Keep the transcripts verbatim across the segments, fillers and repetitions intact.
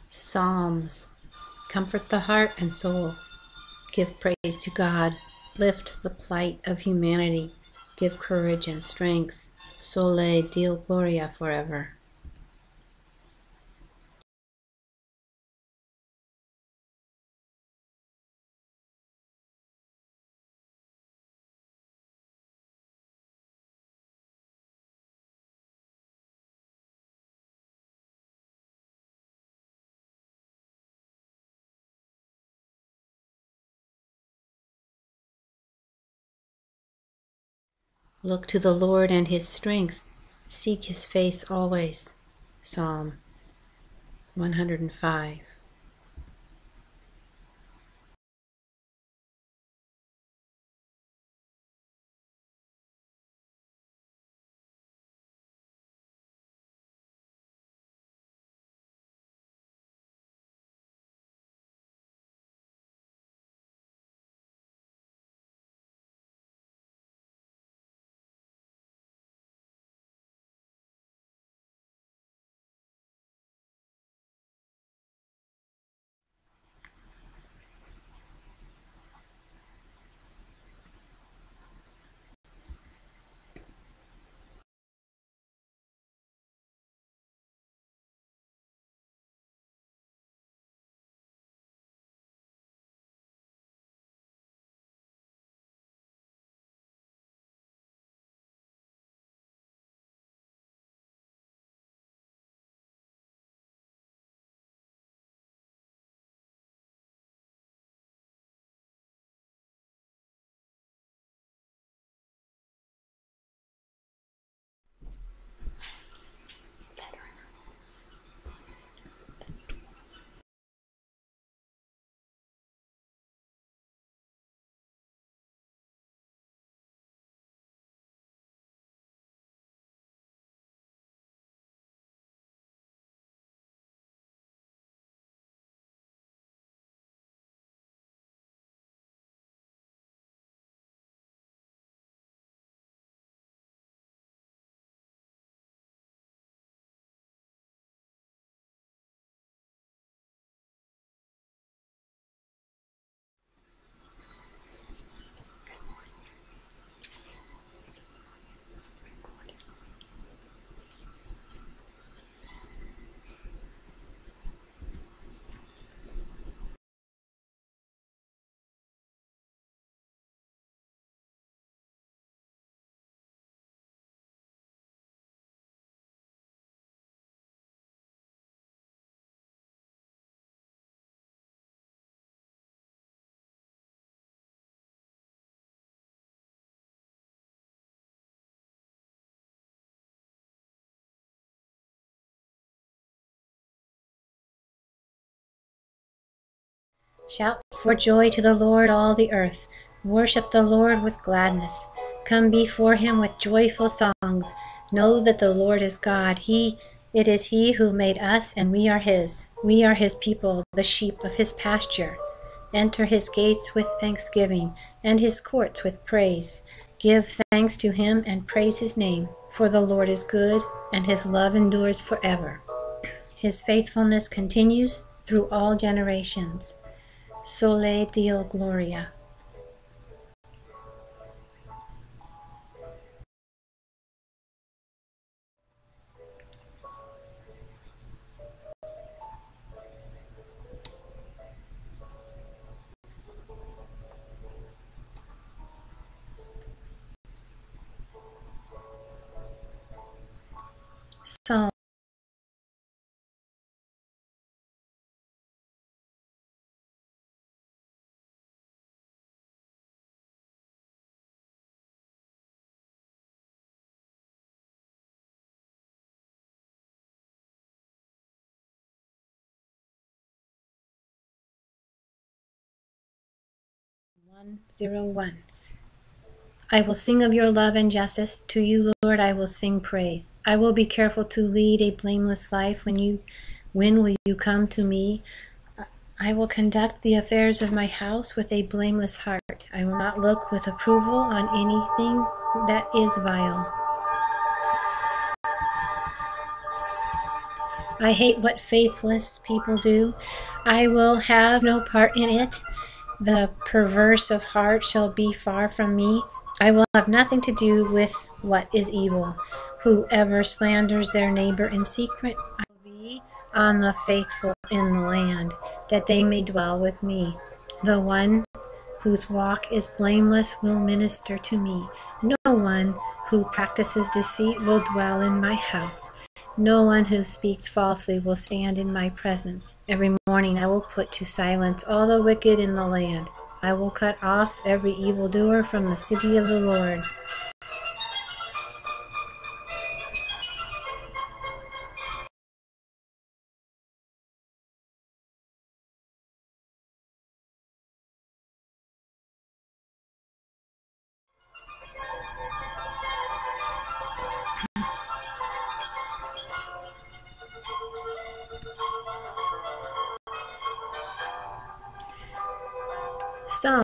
Psalms. Comfort the heart and soul. Give praise to God. Lift the plight of humanity. Give courage and strength. Soli Deo Gloria forever. Look to the Lord and his strength. Seek his face always. Psalm one hundred five. Shout for joy to the Lord, all the earth. Worship the Lord with gladness. Come before him with joyful songs. Know that the Lord is God. He, it is he who made us, and we are his. We are his people, the sheep of his pasture. Enter his gates with thanksgiving, and his courts with praise. Give thanks to him and praise his name, for the Lord is good, and his love endures forever. His faithfulness continues through all generations. Soli Deo Gloria. Psalm one oh one. I will sing of your love and justice. To you, Lord, I will sing praise. I will be careful to lead a blameless life. When you, when will you come to me? I will conduct the affairs of my house with a blameless heart. I will not look with approval on anything that is vile. I hate what faithless people do. I will have no part in it. The perverse of heart shall be far from me. I will have nothing to do with what is evil. Whoever slanders their neighbor in secret, I will be on the faithful in the land, that they may dwell with me. The one whose walk is blameless will minister to me. No one who practices deceit will dwell in my house. No one who speaks falsely will stand in my presence. Every morning I will put to silence all the wicked in the land. I will cut off every evildoer from the city of the Lord. Psalm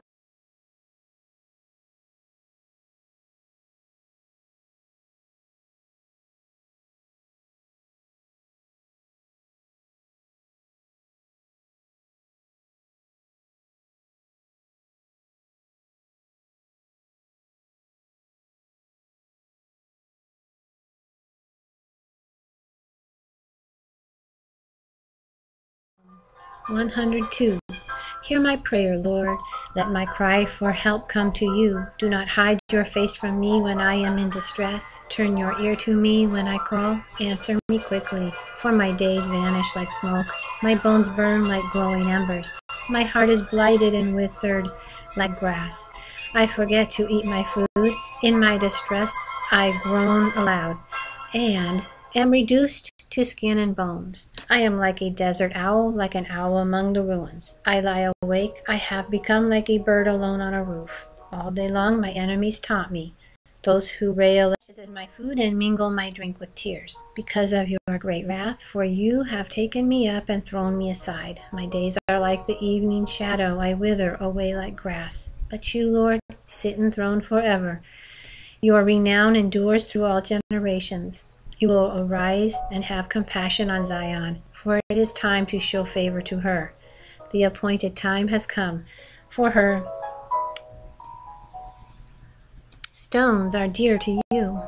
one hundred two. Hear my prayer, Lord. Let my cry for help come to you. Do not hide your face from me when I am in distress. Turn your ear to me when I call. Answer me quickly, for my days vanish like smoke. My bones burn like glowing embers. My heart is blighted and withered like grass. I forget to eat my food. In my distress, I groan aloud and am reduced to skin and bones. I am like a desert owl, like an owl among the ruins. I lie awake. I have become like a bird alone on a roof. All day long my enemies taunt me. Those who rail at my food and mingle my drink with tears. Because of your great wrath, for you have taken me up and thrown me aside. My days are like the evening shadow. I wither away like grass. But you, Lord, sit enthroned forever. Your renown endures through all generations. You will arise and have compassion on Zion, for it is time to show favor to her. The appointed time has come for her. Stones are dear to you,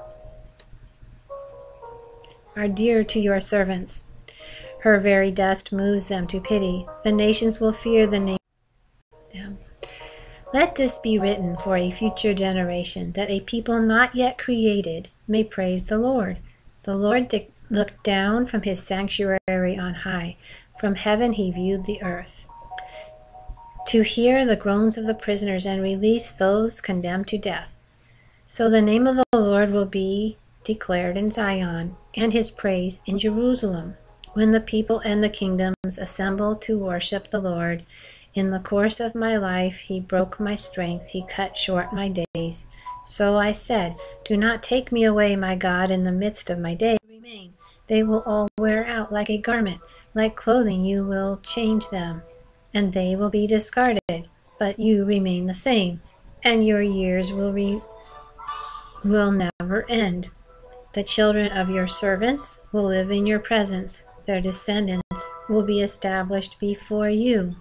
are dear to your servants. Her very dust moves them to pity. The nations will fear the name of them. Let this be written for a future generation, that a people not yet created may praise the Lord. The Lord looked down from his sanctuary on high. From heaven he viewed the earth, to hear the groans of the prisoners and release those condemned to death. So the name of the Lord will be declared in Zion, and his praise in Jerusalem, when the people and the kingdoms assemble to worship the Lord. In the course of my life he broke my strength, he cut short my days. So I said, do not take me away, my God, in the midst of my days. Remain. They will all wear out like a garment. Like clothing you will change them, and they will be discarded. But you remain the same, and your years will, re will never end. The children of your servants will live in your presence. Their descendants will be established before you.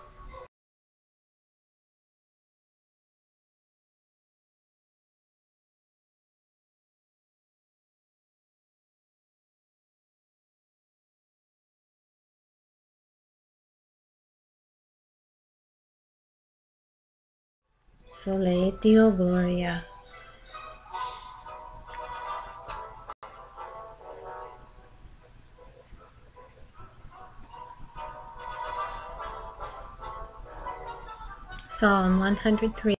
Soli Deo Gloria. Psalm one hundred three.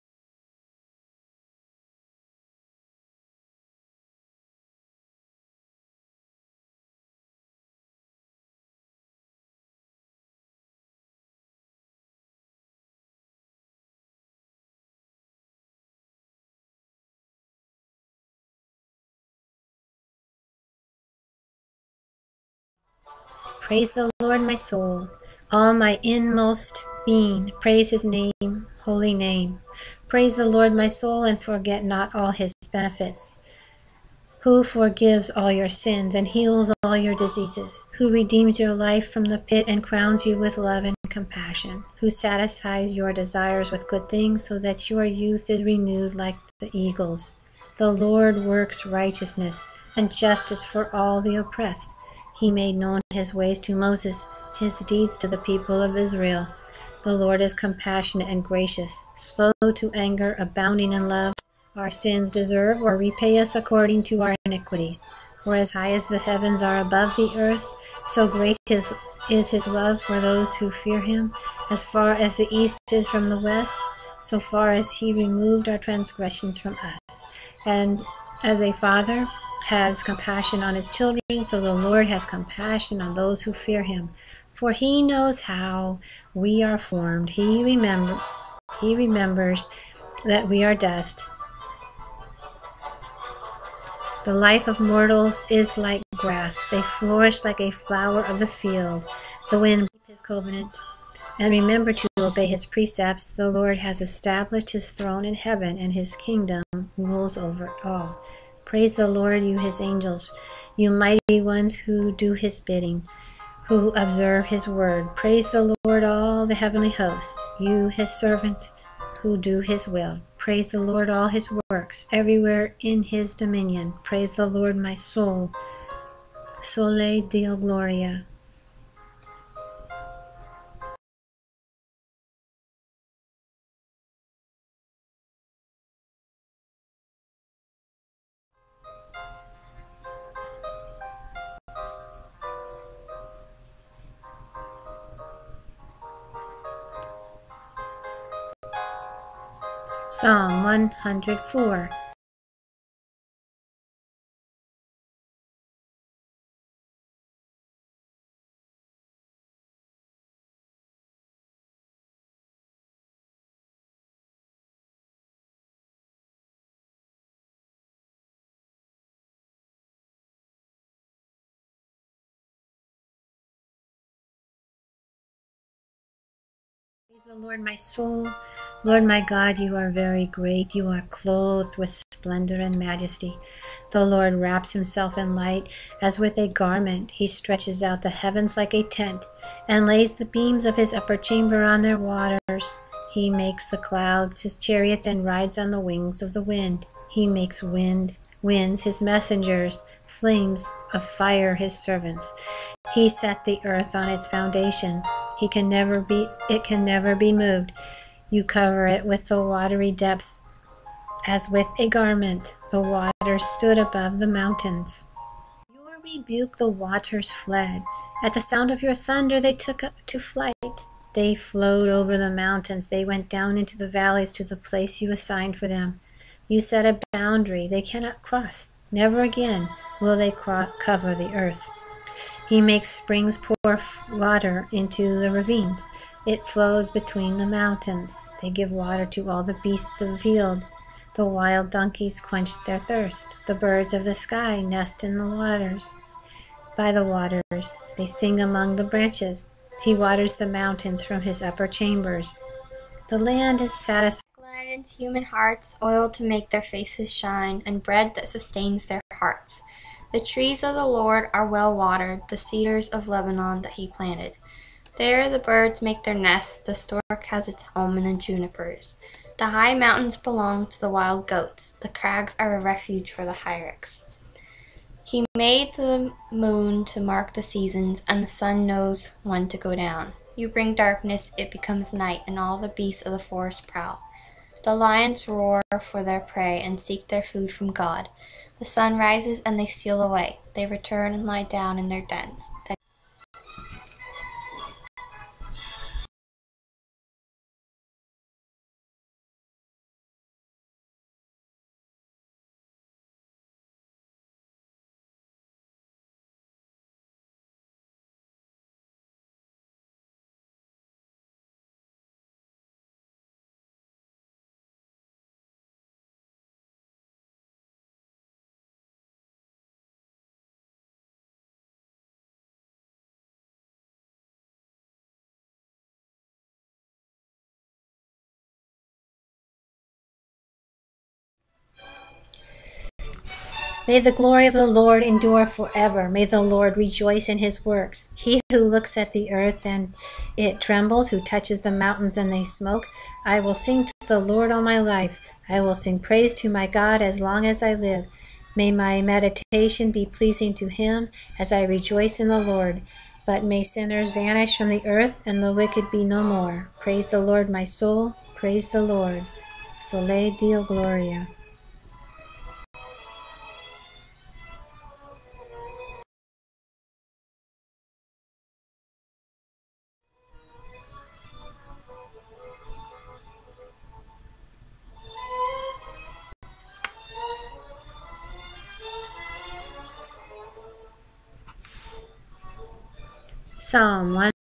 Praise the Lord, my soul. All my inmost being, praise his name, holy name. Praise the Lord, my soul, and forget not all his benefits, who forgives all your sins and heals all your diseases, who redeems your life from the pit and crowns you with love and compassion, who satisfies your desires with good things so that your youth is renewed like the eagles. The Lord works righteousness and justice for all the oppressed. He made known his ways to Moses, his deeds to the people of Israel. The Lord is compassionate and gracious, slow to anger, abounding in love. Our sins deserve or repay us according to our iniquities. For as high as the heavens are above the earth, so great his, is his love for those who fear him. As far as the east is from the west, so far as he removed our transgressions from us. And as a father has compassion on his children, so the Lord has compassion on those who fear him. For he knows how we are formed. He remember, he remembers that we are dust. The life of mortals is like grass. They flourish like a flower of the field. The wind keeps his covenant and remember to obey his precepts. The Lord has established his throne in heaven, and his kingdom rules over all. Praise the Lord, you his angels, you mighty ones who do his bidding, who observe his word. Praise the Lord, all the heavenly hosts, you his servants who do his will. Praise the Lord, all his works, everywhere in his dominion. Praise the Lord, my soul. Soli Deo Gloria. Psalm one hundred four. Praise the Lord, my soul. Lord my God, you are very great. You are clothed with splendor and majesty. The Lord wraps himself in light as with a garment. He stretches out the heavens like a tent and lays the beams of his upper chamber on their waters. He makes the clouds his chariots and rides on the wings of the wind. He makes wind, winds his messengers, flames of fire his servants. He set the earth on its foundations. He can never be, it can never be moved. You cover it with the watery depths, as with a garment. The waters stood above the mountains. Your rebuke, the waters fled. At the sound of your thunder, they took up to flight. They flowed over the mountains. They went down into the valleys to the place you assigned for them. You set a boundary they cannot cross. Never again will they cover the earth. He makes springs pour water into the ravines. It flows between the mountains. They give water to all the beasts of the field. The wild donkeys quench their thirst. The birds of the sky nest in the waters. By the waters, they sing among the branches. He waters the mountains from his upper chambers. The land is satisfied. Gladdens human hearts, oil to make their faces shine, and bread that sustains their hearts. The trees of the Lord are well watered, the cedars of Lebanon that he planted. There the birds make their nests, the stork has its home in the junipers. The high mountains belong to the wild goats, the crags are a refuge for the hyrax. He made the moon to mark the seasons, and the sun knows when to go down. You bring darkness, it becomes night, and all the beasts of the forest prowl. The lions roar for their prey and seek their food from God. The sun rises and they steal away. They return and lie down in their dens. Then May the glory of the Lord endure forever. May the Lord rejoice in his works. He who looks at the earth and it trembles, who touches the mountains and they smoke. I will sing to the Lord all my life. I will sing praise to my God as long as I live. May my meditation be pleasing to him as I rejoice in the Lord. But may sinners vanish from the earth and the wicked be no more. Praise the Lord, my soul. Praise the Lord. Soli Deo Gloria. Psalm one.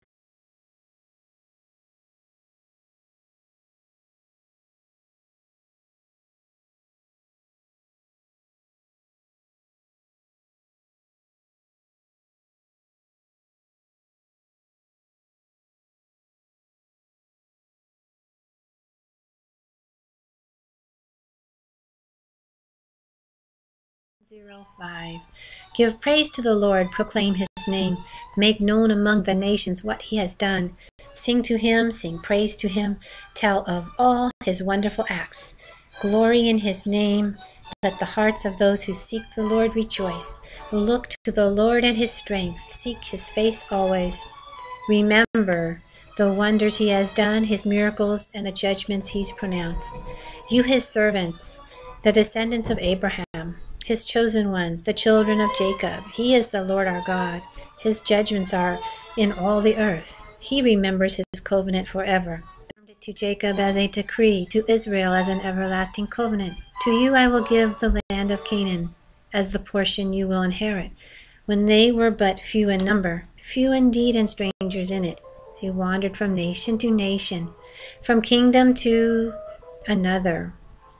zero five. Give praise to the Lord, proclaim his name, make known among the nations what he has done. Sing to him, sing praise to him, tell of all his wonderful acts. Glory in his name, let the hearts of those who seek the Lord rejoice. Look to the Lord and his strength, seek his face always. Remember the wonders he has done, his miracles, and the judgments he's pronounced. You his servants, the descendants of Abraham, his chosen ones, the children of Jacob. He is the Lord our God. His judgments are in all the earth. He remembers his covenant forever. To Jacob as a decree, to Israel as an everlasting covenant. To you I will give the land of Canaan as the portion you will inherit. When they were but few in number, few indeed and strangers in it, they wandered from nation to nation, from kingdom to another.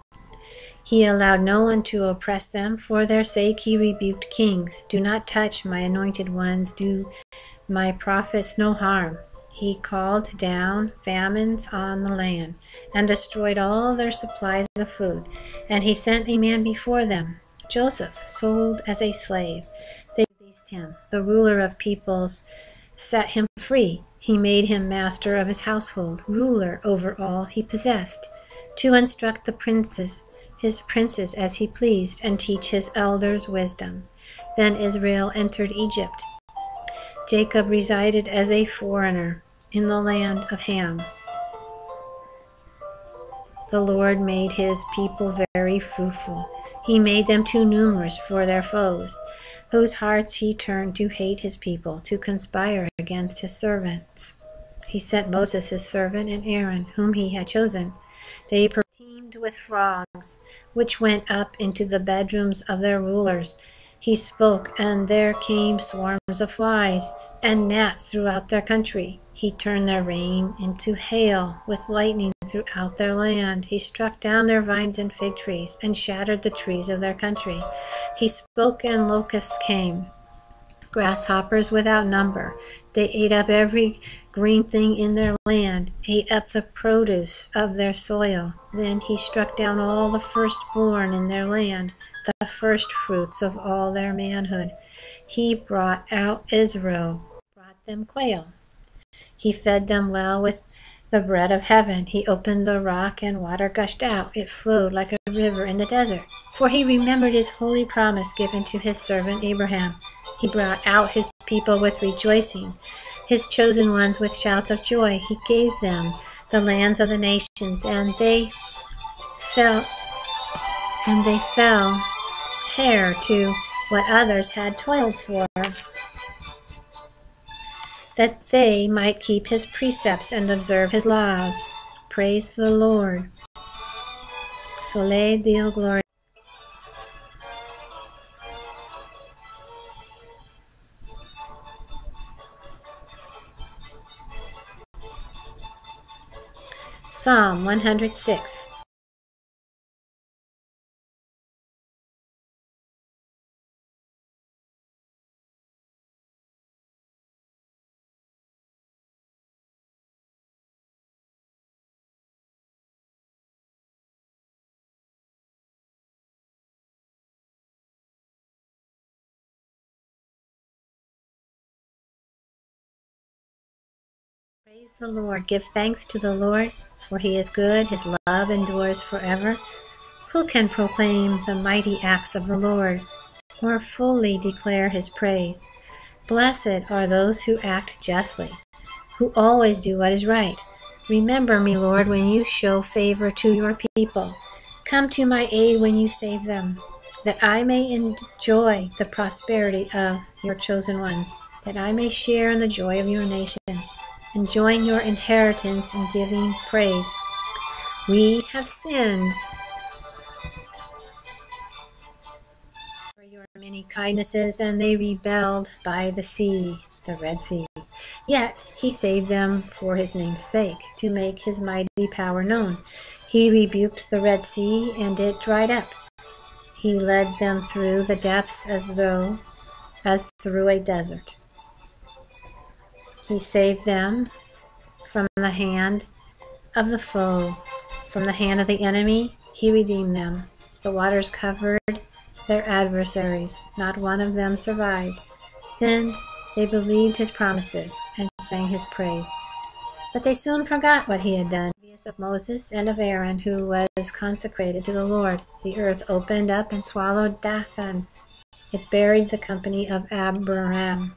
He allowed no one to oppress them. For their sake he rebuked kings. Do not touch my anointed ones. Do my prophets no harm. He called down famines on the land and destroyed all their supplies of food. And he sent a man before them, Joseph, sold as a slave. They released him. The ruler of peoples set him free. He made him master of his household, ruler over all he possessed, to instruct the princes, his princes as he pleased, and teach his elders wisdom. Then Israel entered Egypt. Jacob resided as a foreigner in the land of Ham. The Lord made his people very fruitful. He made them too numerous for their foes, whose hearts he turned to hate his people, to conspire against his servants. He sent Moses his servant and Aaron, whom he had chosen. They teemed with frogs, which went up into the bedrooms of their rulers. He spoke, and there came swarms of flies and gnats throughout their country. He turned their rain into hail with lightning throughout their land. He struck down their vines and fig trees and shattered the trees of their country. He spoke, and locusts came, grasshoppers without number. They ate up every green thing in their land, ate up the produce of their soil. Then he struck down all the firstborn in their land, the first fruits of all their manhood. He brought out Israel, brought them quail. He fed them well with the bread of heaven. He opened the rock, and water gushed out. It flowed like a river in the desert. For he remembered his holy promise given to his servant Abraham. He brought out his people with rejoicing, his chosen ones with shouts of joy. He gave them the lands of the nations, and they fell, and they fell heir to what others had toiled for, that they might keep his precepts and observe his laws. Praise the Lord. Soli Deo Gloria. Psalm one hundred six. Praise the Lord. Give thanks to the Lord, for he is good. His love endures forever. Who can proclaim the mighty acts of the Lord, or fully declare his praise? Blessed are those who act justly, who always do what is right. Remember me, Lord, when you show favor to your people. Come to my aid when you save them, that I may enjoy the prosperity of your chosen ones, that I may share in the joy of your nation, and join your inheritance in giving praise. We have sinned for your many kindnesses, and they rebelled by the sea, the Red Sea. Yet he saved them for his name's sake, to make his mighty power known. He rebuked the Red Sea, and it dried up. He led them through the depths as though as through a desert. He saved them from the hand of the foe, from the hand of the enemy. He redeemed them. The waters covered their adversaries. Not one of them survived. Then they believed his promises and sang his praise. But they soon forgot what he had done. Of Moses and of Aaron, who was consecrated to the Lord. The earth opened up and swallowed Dathan. It buried the company of Abiram.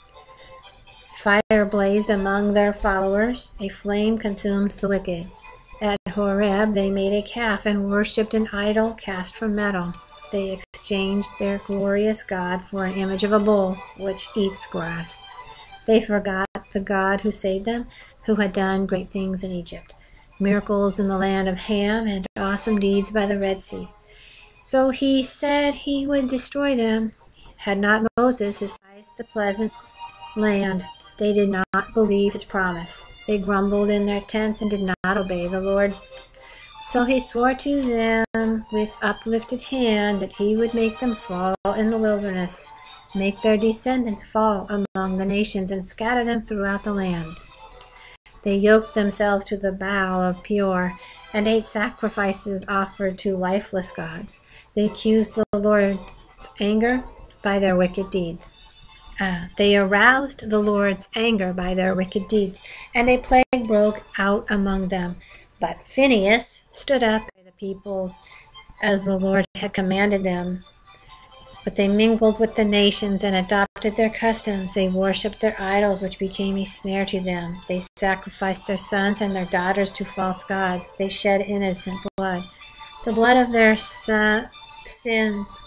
Fire blazed among their followers. A flame consumed the wicked. At Horeb they made a calf and worshipped an idol cast from metal. They exchanged their glorious God for an image of a bull, which eats grass. They forgot the God who saved them, who had done great things in Egypt, miracles in the land of Ham, and awesome deeds by the Red Sea. So he said he would destroy them. Had not Moses despised the pleasant land, they did not believe his promise. They grumbled in their tents and did not obey the Lord. So he swore to them with uplifted hand that he would make them fall in the wilderness, make their descendants fall among the nations, and scatter them throughout the lands. They yoked themselves to the bow of Peor and ate sacrifices offered to lifeless gods. They accused the Lord's anger by their wicked deeds. Uh, they aroused the Lord's anger by their wicked deeds, and a plague broke out among them. But Phinehas stood up by the peoples as the Lord had commanded them. But they mingled with the nations and adopted their customs. They worshipped their idols, which became a snare to them. They sacrificed their sons and their daughters to false gods. They shed innocent blood, the blood of their son, sins,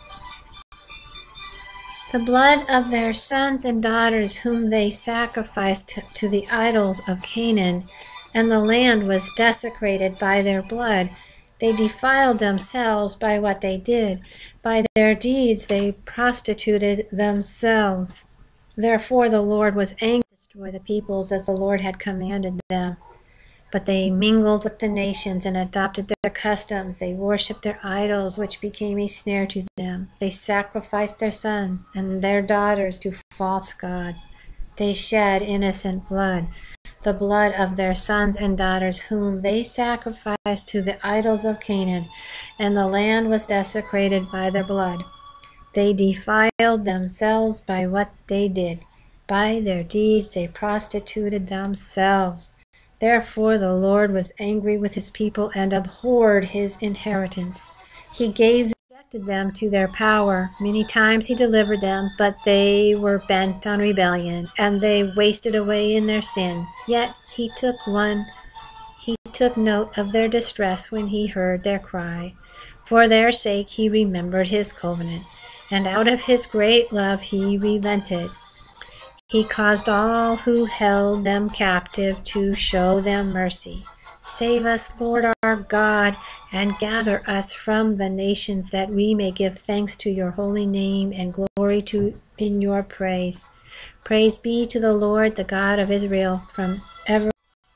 the blood of their sons and daughters, whom they sacrificed to, to the idols of Canaan, and the land was desecrated by their blood. They defiled themselves by what they did. By their deeds they prostituted themselves. Therefore the Lord was angry to destroy the peoples as the Lord had commanded them. But they mingled with the nations and adopted their customs. They worshipped their idols, which became a snare to them. They sacrificed their sons and their daughters to false gods. They shed innocent blood, the blood of their sons and daughters, whom they sacrificed to the idols of Canaan, and the land was desecrated by their blood. They defiled themselves by what they did. By their deeds they prostituted themselves. Therefore the Lord was angry with his people and abhorred his inheritance. He gave them to their power. Many times he delivered them, but they were bent on rebellion, and they wasted away in their sin. Yet he took one, he took note of their distress when he heard their cry. For their sake he remembered his covenant, and out of his great love he relented. He caused all who held them captive to show them mercy. Save us, Lord our God, and gather us from the nations, that we may give thanks to your holy name and glory to in your praise. Praise be to the Lord, the God of Israel, from ever.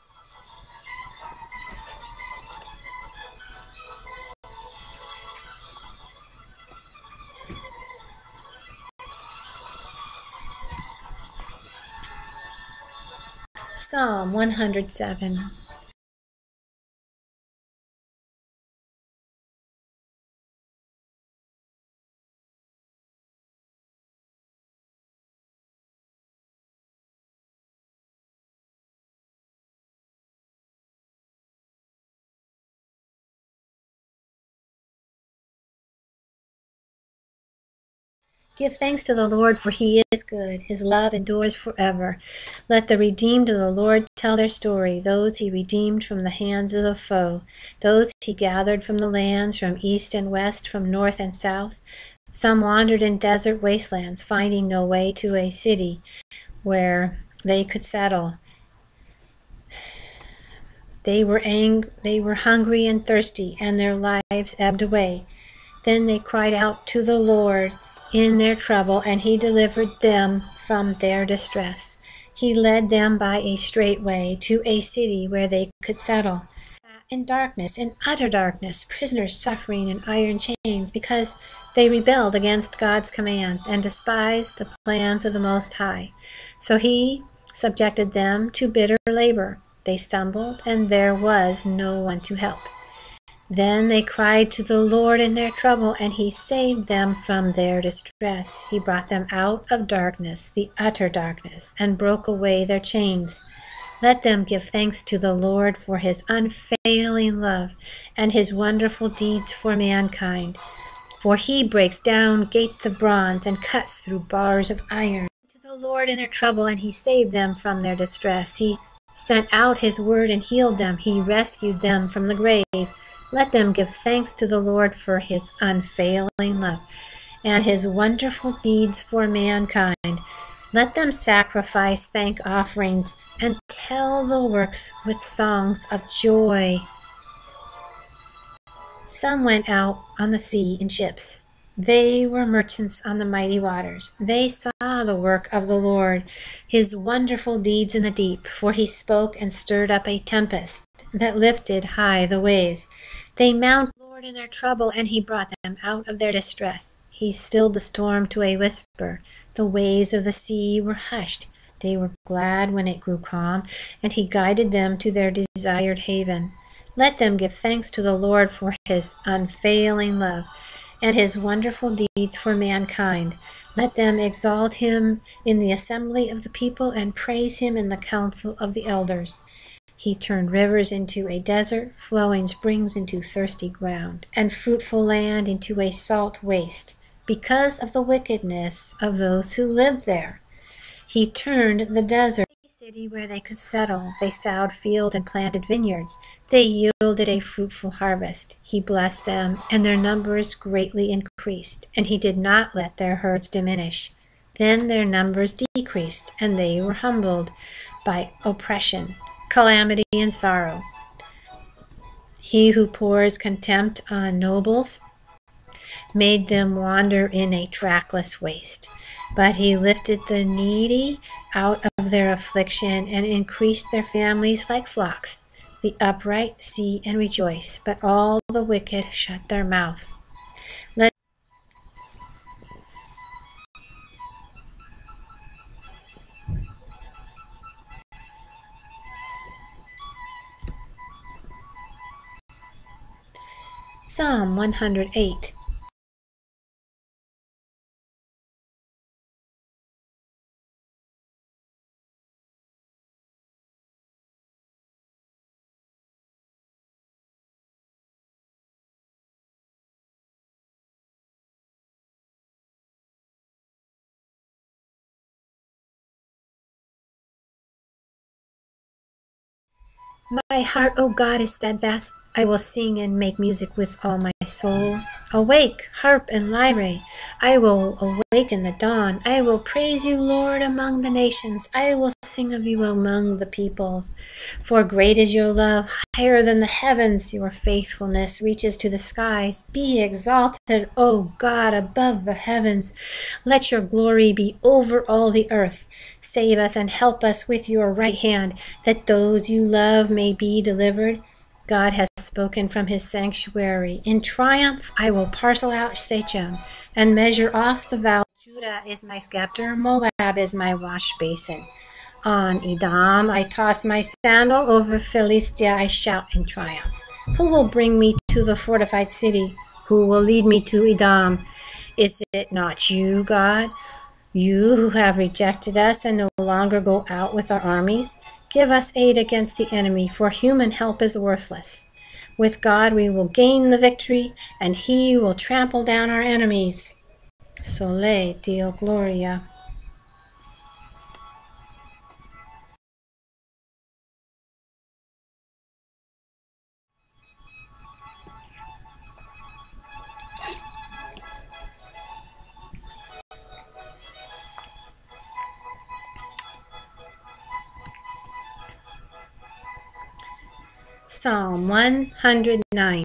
Psalm one hundred seven. Give thanks to the Lord, for he is good. His love endures forever. Let the redeemed of the Lord tell their story, those he redeemed from the hands of the foe, those he gathered from the lands, from east and west, from north and south. Some wandered in desert wastelands, finding no way to a city where they could settle. They were ang- they were hungry and thirsty, and their lives ebbed away. Then they cried out to the Lord in their trouble, and he delivered them from their distress. He led them by a straight way to a city where they could settle. In darkness, in utter darkness, prisoners suffering in iron chains, because they rebelled against God's commands and despised the plans of the Most High. So he subjected them to bitter labor. They stumbled, and there was no one to help. Then they cried to the Lord in their trouble, and he saved them from their distress. He brought them out of darkness, the utter darkness, and broke away their chains. Let them give thanks to the Lord for his unfailing love and his wonderful deeds for mankind. For he breaks down gates of bronze and cuts through bars of iron. To the Lord in their trouble, and he saved them from their distress. He sent out his word and healed them. He rescued them from the grave. Let them give thanks to the Lord for his unfailing love and his wonderful deeds for mankind. Let them sacrifice thank offerings and tell the works with songs of joy. Some went out on the sea in ships. They were merchants on the mighty waters. They saw the work of the Lord, his wonderful deeds in the deep, for he spoke and stirred up a tempest that lifted high the waves. They mounted the Lord in their trouble, and he brought them out of their distress. He stilled the storm to a whisper. The waves of the sea were hushed. They were glad when it grew calm, and he guided them to their desired haven. Let them give thanks to the Lord for his unfailing love and his wonderful deeds for mankind. Let them exalt him in the assembly of the people and praise him in the council of the elders. He turned rivers into a desert, flowing springs into thirsty ground, and fruitful land into a salt waste, because of the wickedness of those who lived there. He turned the desert into a city where they could settle. They sowed fields and planted vineyards. They yielded a fruitful harvest. He blessed them, and their numbers greatly increased, and he did not let their herds diminish. Then their numbers decreased, and they were humbled by oppression, calamity, and sorrow. He who pours contempt on nobles made them wander in a trackless waste. But he lifted the needy out of their affliction and increased their families like flocks. The upright see and rejoice, but all the wicked shut their mouths. Let Psalm one hundred eight. My heart, O God, is steadfast. I will sing and make music with all my soul. Awake, harp and lyre. I will awaken the dawn. I will praise you, Lord, among the nations. I will sing of you among the peoples. For great is your love, higher than the heavens. Your faithfulness reaches to the skies. Be exalted, O God, above the heavens. Let your glory be over all the earth. Save us and help us with your right hand, that those you love may be delivered. God has spoken from his sanctuary. In triumph I will parcel out Shechem and measure off the valley. Judah is my scepter, Moab is my wash basin. On Edom I toss my sandal, over Philistia I shout in triumph. Who will bring me to the fortified city? Who will lead me to Edom? Is it not you, God? You who have rejected us and no longer go out with our armies? Give us aid against the enemy, for human help is worthless. With God we will gain the victory, and he will trample down our enemies. Soli Deo Gloria. Psalm one hundred nine.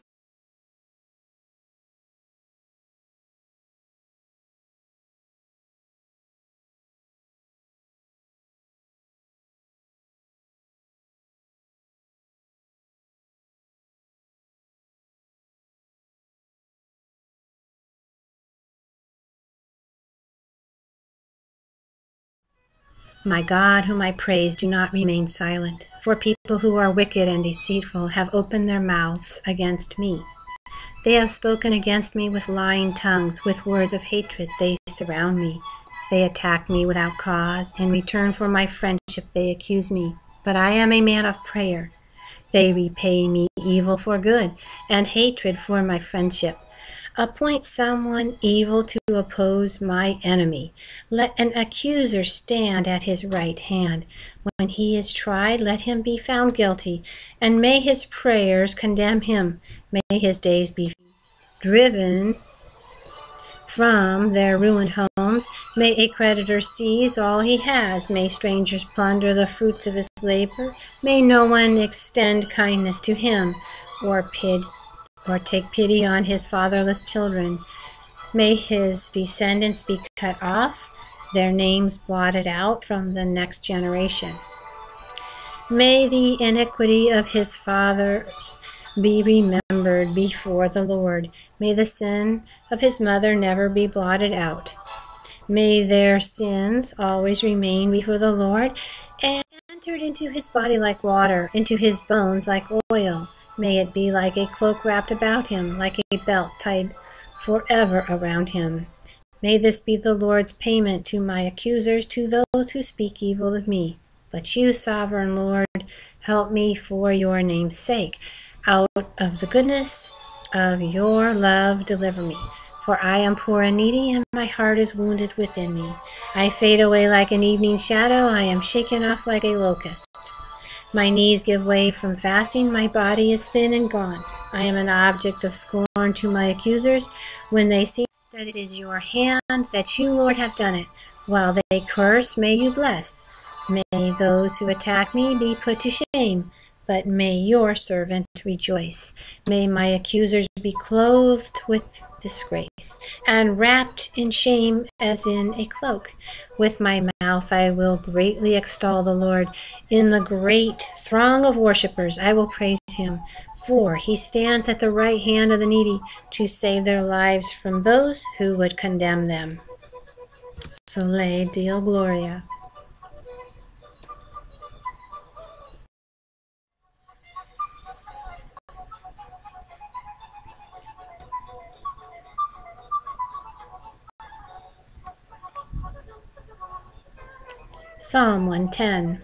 My God, whom I praise, do not remain silent, for people who are wicked and deceitful have opened their mouths against me. They have spoken against me with lying tongues, with words of hatred they surround me. They attack me without cause. In return for my friendship they accuse me. But I am a man of prayer. They repay me evil for good, and hatred for my friendship. Appoint someone evil to oppose my enemy. Let an accuser stand at his right hand. When he is tried, let him be found guilty, and may his prayers condemn him. May his days be driven from their ruined homes. May a creditor seize all he has. May strangers plunder the fruits of his labor. May no one extend kindness to him, or pity. or take pity on his fatherless children. May his descendants be cut off, their names blotted out from the next generation. May the iniquity of his fathers be remembered before the Lord. May the sin of his mother never be blotted out. May their sins always remain before the Lord, and entered into his body like water, into his bones like oil. May it be like a cloak wrapped about him, like a belt tied forever around him. May this be the Lord's payment to my accusers, to those who speak evil of me. But you, sovereign Lord, help me for your name's sake. Out of the goodness of your love, deliver me. For I am poor and needy, and my heart is wounded within me. I fade away like an evening shadow. I am shaken off like a locust. My knees give way from fasting. My body is thin and gaunt. I am an object of scorn to my accusers when they see that it is your hand, that you, Lord, have done it. While they curse, may you bless. May those who attack me be put to shame, but may your servant rejoice. May my accusers be clothed with disgrace and wrapped in shame as in a cloak. With my mouth I will greatly extol the Lord. In the great throng of worshippers I will praise him, for he stands at the right hand of the needy to save their lives from those who would condemn them. Soli Deo Gloria. Psalm one ten.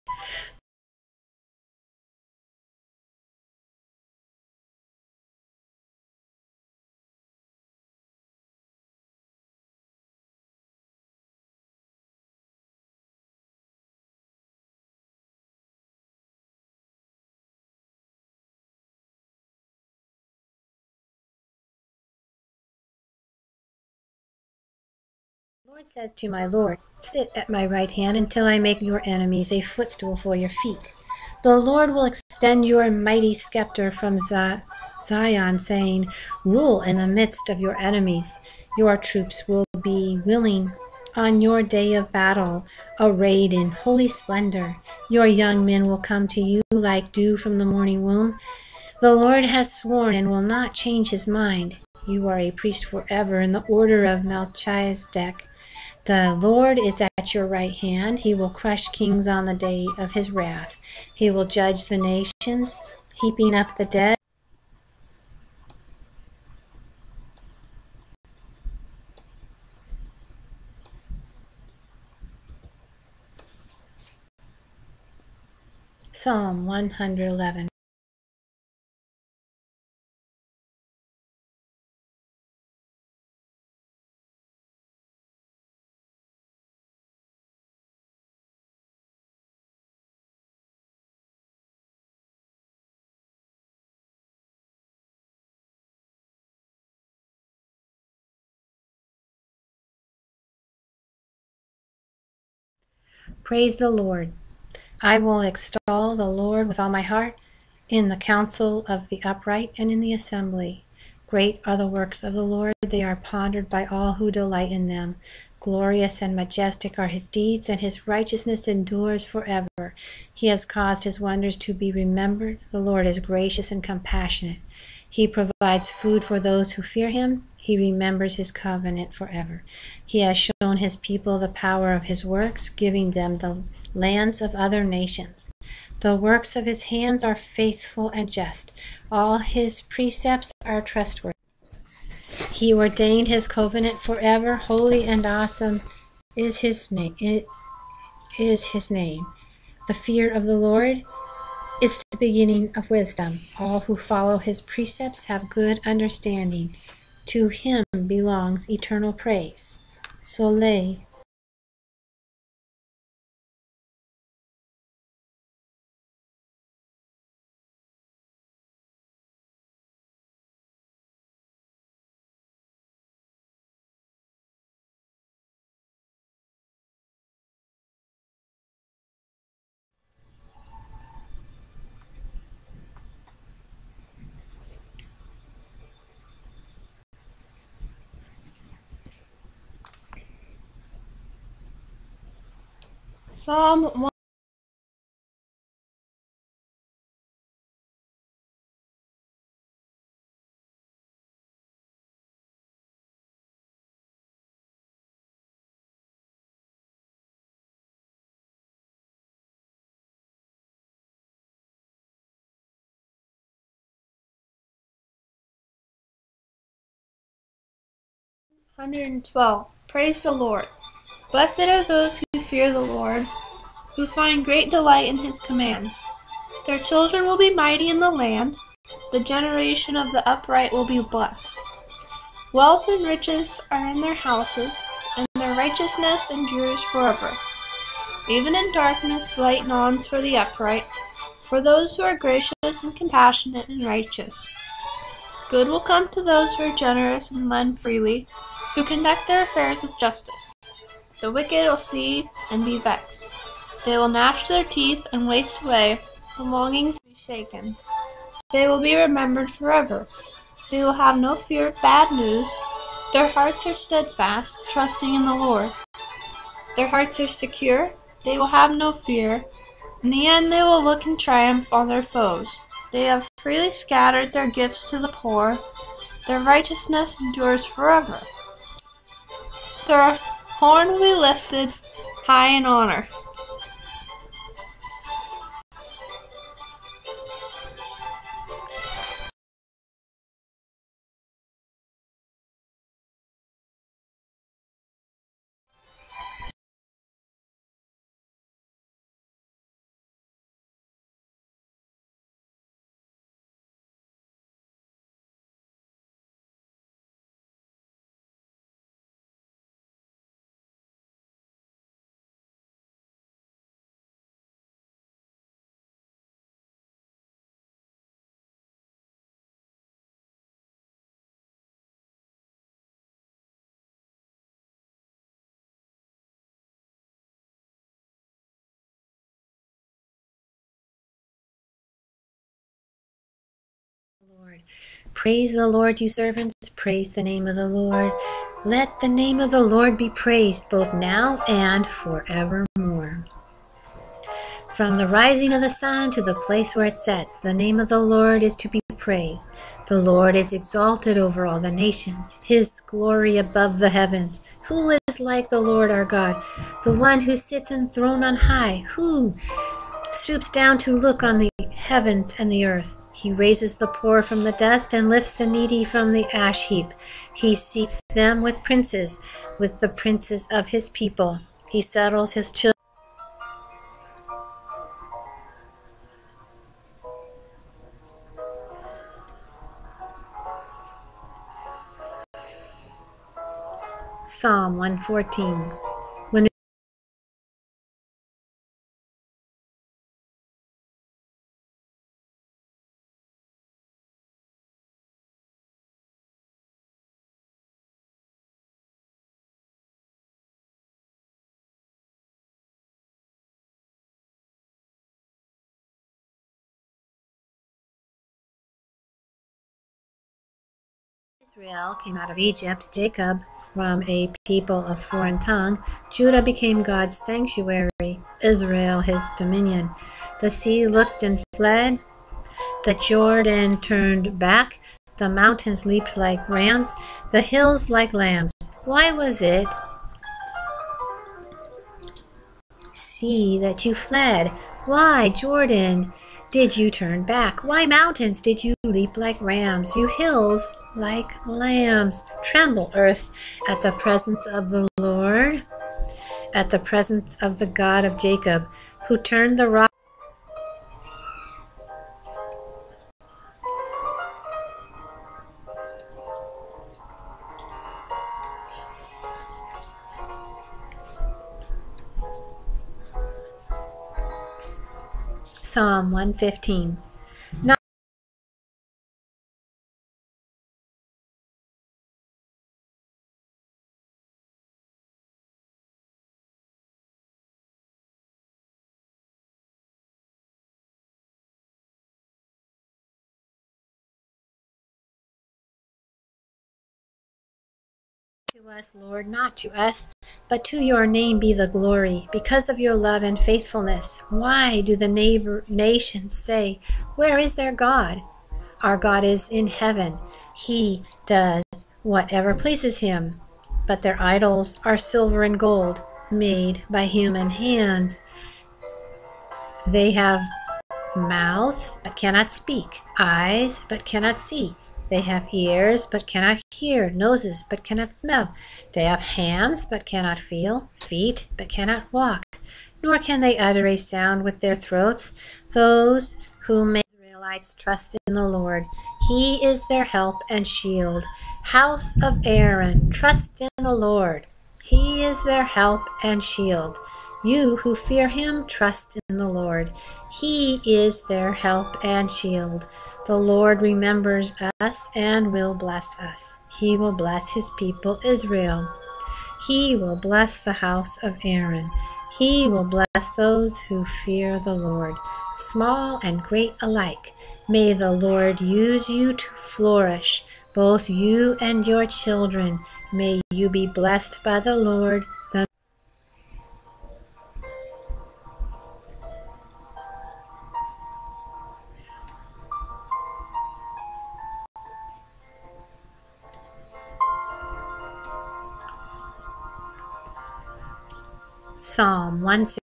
The Lord says to my Lord, sit at my right hand until I make your enemies a footstool for your feet. The Lord will extend your mighty scepter from Zion, saying, rule in the midst of your enemies. Your troops will be willing on your day of battle, arrayed in holy splendor. Your young men will come to you like dew from the morning womb. The Lord has sworn and will not change his mind. You are a priest forever in the order of Melchizedek. The Lord is at your right hand. He will crush kings on the day of his wrath. He will judge the nations, heaping up the dead. Psalm one hundred eleven. Praise the Lord. I will extol the Lord with all my heart, in the council of the upright and in the assembly. Great are the works of the Lord, they are pondered by all who delight in them. Glorious and majestic are his deeds, and his righteousness endures forever. He has caused his wonders to be remembered. The Lord is gracious and compassionate. He provides food for those who fear him. He remembers his covenant forever. He has shown his people the power of his works, giving them the lands of other nations. The works of his hands are faithful and just. All his precepts are trustworthy. He ordained his covenant forever. Holy and awesome is his name. It is his name. The fear of the Lord is the beginning of wisdom. All who follow his precepts have good understanding. To him belongs eternal praise. Soli. Psalm one hundred twelve. Praise the Lord. Blessed are those who fear the Lord, who find great delight in his commands. Their children will be mighty in the land. The generation of the upright will be blessed. Wealth and riches are in their houses, and their righteousness endures forever. Even in darkness light dawns for the upright, for those who are gracious and compassionate and righteous. Good will come to those who are generous and lend freely, who conduct their affairs with justice. The wicked will see and be vexed. They will gnash their teeth and waste away. The longings will be shaken. They will be remembered forever. They will have no fear of bad news. Their hearts are steadfast, trusting in the Lord. Their hearts are secure. They will have no fear. In the end they will look in triumph on their foes. They have freely scattered their gifts to the poor. Their righteousness endures forever. Their horn will be lifted high in honor. Lord. Praise the Lord, you servants. Praise the name of the Lord. Let the name of the Lord be praised, both now and forevermore. From the rising of the sun to the place where it sets, the name of the Lord is to be praised. The Lord is exalted over all the nations, his glory above the heavens. Who is like the Lord our God, the one who sits enthroned on high, who stoops down to look on the heavens and the earth? He raises the poor from the dust and lifts the needy from the ash heap. He seats them with princes, with the princes of his people. He settles his children. Psalm one fourteen. When Israel came out of Egypt, Jacob from a people of foreign tongue, Judah became God's sanctuary, Israel his dominion. The sea looked and fled, the Jordan turned back, the mountains leaped like rams, the hills like lambs. Why was it, sea, that you fled? Why, Jordan, did you turn back? Why, mountains, did you leap like rams? You hills like lambs. Tremble, earth, at the presence of the Lord, at the presence of the God of Jacob, who turned the rock. Psalm one fifteen. Not to us, Lord, not to us, but to your name be the glory, because of your love and faithfulness. Why do the neighbor nations say, where is their God? Our God is in heaven. He does whatever pleases him. But their idols are silver and gold, made by human hands. They have mouths, but cannot speak, eyes, but cannot see. They have ears, but cannot hear, noses, but cannot smell. They have hands, but cannot feel, feet, but cannot walk. Nor can they utter a sound with their throats. Those who make Israelites trust in the Lord. He is their help and shield. House of Aaron, trust in the Lord. He is their help and shield. You who fear him, trust in the Lord. He is their help and shield. The Lord remembers us and will bless us. He will bless his people Israel. He will bless the house of Aaron. He will bless those who fear the Lord, small and great alike. May the Lord use you to flourish, both you and your children. May you be blessed by the Lord. The Psalm one sixty.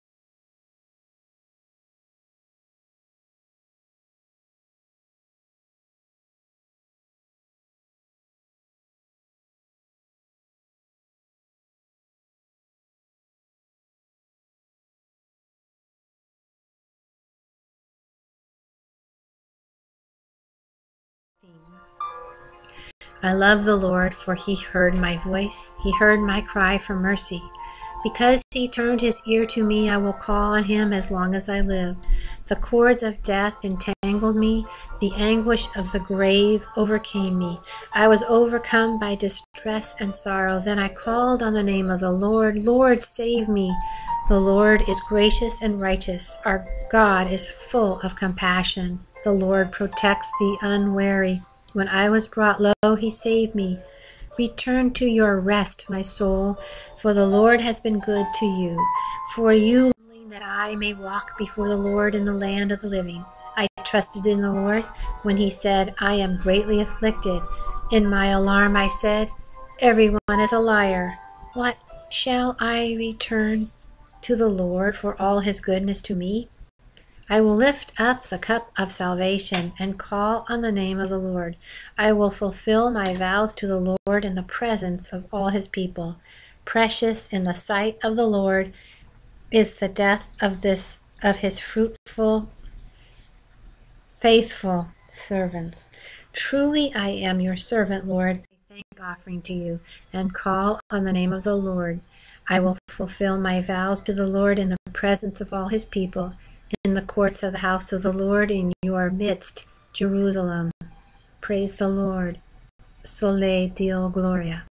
I love the Lord, for he heard my voice. He heard my cry for mercy. Because he turned his ear to me, I will call on him as long as I live. The cords of death entangled me. The anguish of the grave overcame me. I was overcome by distress and sorrow. Then I called on the name of the Lord. Lord, save me. The Lord is gracious and righteous. Our God is full of compassion. The Lord protects the unwary. When I was brought low, he saved me. Return to your rest, my soul, for the Lord has been good to you. For you, that I may walk before the Lord in the land of the living. I trusted in the Lord when he said, I am greatly afflicted. In my alarm I said, everyone is a liar. What shall I return to the Lord for all his goodness to me? I will lift up the cup of salvation and call on the name of the Lord. I will fulfill my vows to the Lord in the presence of all his people. Precious in the sight of the Lord is the death of this of his fruitful, faithful servants. Truly I am your servant, Lord. I thank offering to you and call on the name of the Lord. I will fulfill my vows to the Lord in the presence of all his people, in the courts of the house of the Lord, in your midst, Jerusalem. Praise the Lord. Soli Deo Gloria.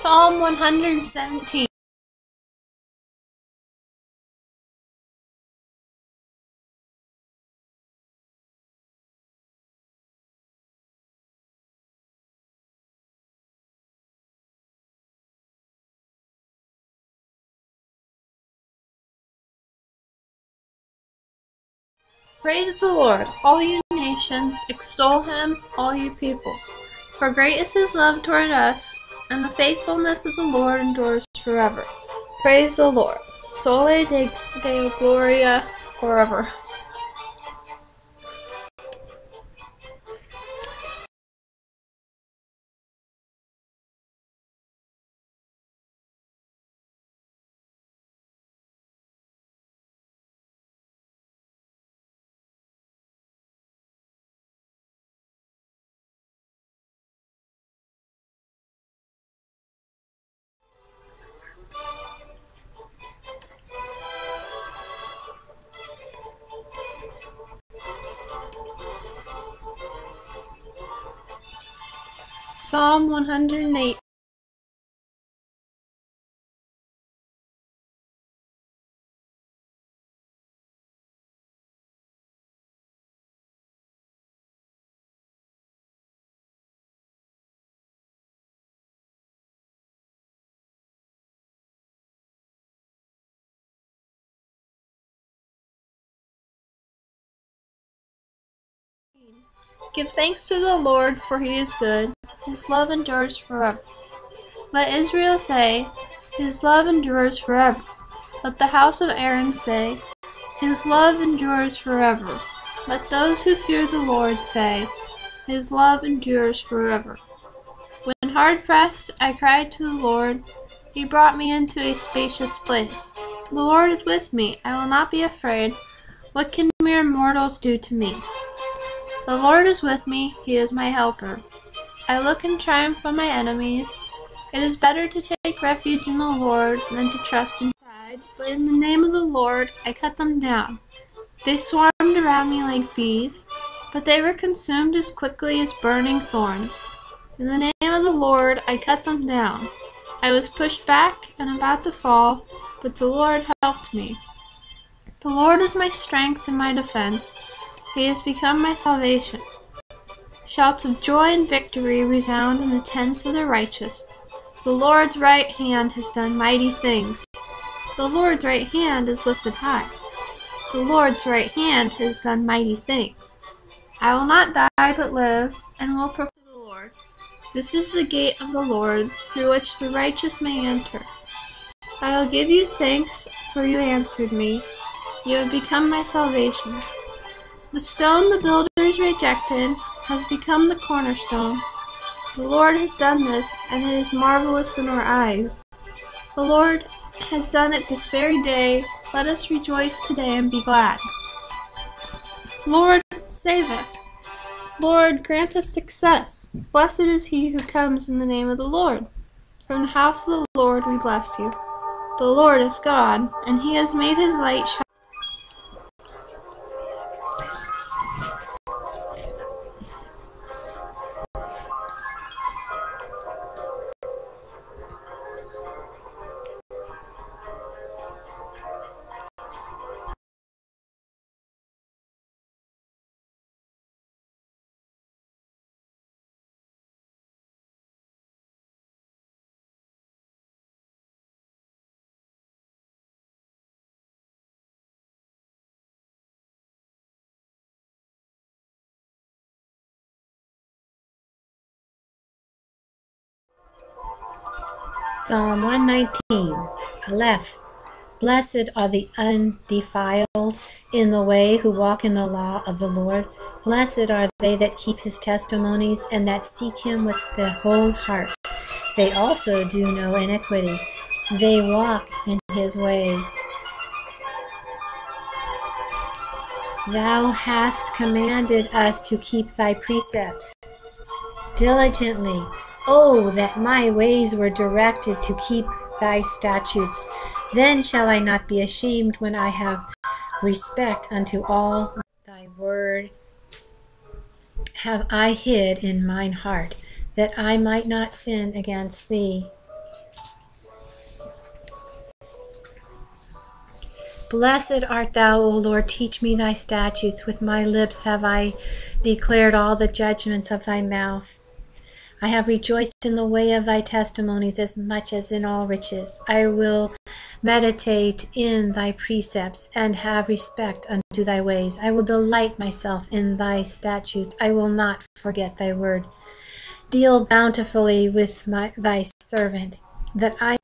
Psalm one hundred seventeen. Praise the Lord, all you nations, extol him, all you peoples. For great is his love toward us, and the faithfulness of the Lord endures forever. Praise the Lord. Soli Deo Gloria forever. Psalm one hundred eight. Give thanks to the Lord, for he is good. His love endures forever. Let Israel say, his love endures forever. Let the house of Aaron say, his love endures forever. Let those who fear the Lord say, his love endures forever. When hard pressed, I cried to the Lord. He brought me into a spacious place. The Lord is with me. I will not be afraid. What can mere mortals do to me? The Lord is with me. He is my helper. I look in triumph on my enemies. It is better to take refuge in the Lord than to trust in pride. But in the name of the Lord, I cut them down. They swarmed around me like bees, but they were consumed as quickly as burning thorns. In the name of the Lord, I cut them down. I was pushed back and about to fall, but the Lord helped me. The Lord is my strength and my defense. He has become my salvation. Shouts of joy and victory resound in the tents of the righteous. The Lord's right hand has done mighty things. The Lord's right hand is lifted high. The Lord's right hand has done mighty things. I will not die but live, and will proclaim the Lord. This is the gate of the Lord, through which the righteous may enter. I will give you thanks, for you answered me. You have become my salvation. The stone the builders rejected has become the cornerstone. The Lord has done this, and it is marvelous in our eyes. The Lord has done it this very day. Let us rejoice today and be glad. Lord, save us. Lord, grant us success. Blessed is he who comes in the name of the Lord. From the house of the Lord we bless you. The Lord is God, and he has made his light shine. Psalm one nineteen, Aleph. Blessed are the undefiled in the way who walk in the law of the Lord. Blessed are they that keep his testimonies and that seek him with the whole heart. They also do no iniquity. They walk in his ways. Thou hast commanded us to keep thy precepts diligently. Oh, that my ways were directed to keep thy statutes. Then shall I not be ashamed when I have respect unto all thy word. Have I hid in mine heart, that I might not sin against thee. Blessed art thou, O Lord, teach me thy statutes. With my lips have I declared all the judgments of thy mouth. I have rejoiced in the way of thy testimonies as much as in all riches. I will meditate in thy precepts and have respect unto thy ways. I will delight myself in thy statutes. I will not forget thy word. Deal bountifully with my, thy servant, that I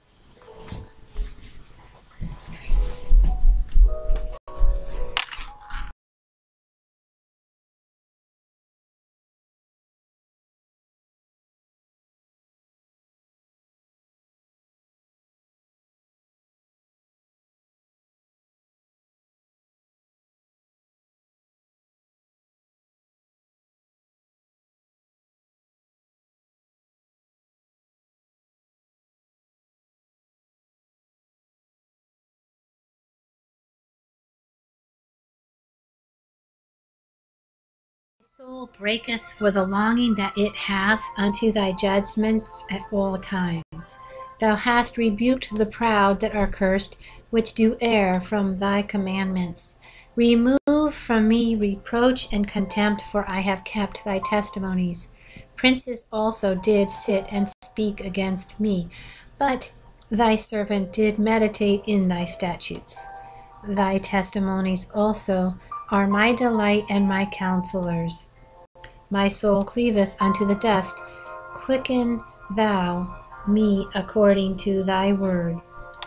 soul breaketh for the longing that it hath unto thy judgments at all times. Thou hast rebuked the proud that are cursed, which do err from thy commandments. Remove from me reproach and contempt, for I have kept thy testimonies. Princes also did sit and speak against me, but thy servant did meditate in thy statutes. Thy testimonies also are my delight and my counselors. My soul cleaveth unto the dust. Quicken thou me according to thy word.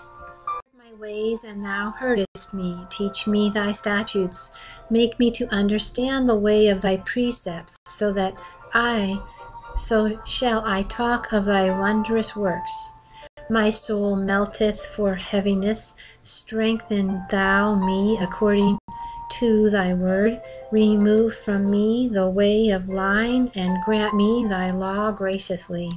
My ways, and thou heardest me. Teach me thy statutes. Make me to understand the way of thy precepts, so that I, so shall I talk of thy wondrous works. My soul melteth for heaviness. Strengthen thou me according to thy word. Remove from me the way of lying, and grant me thy law graciously.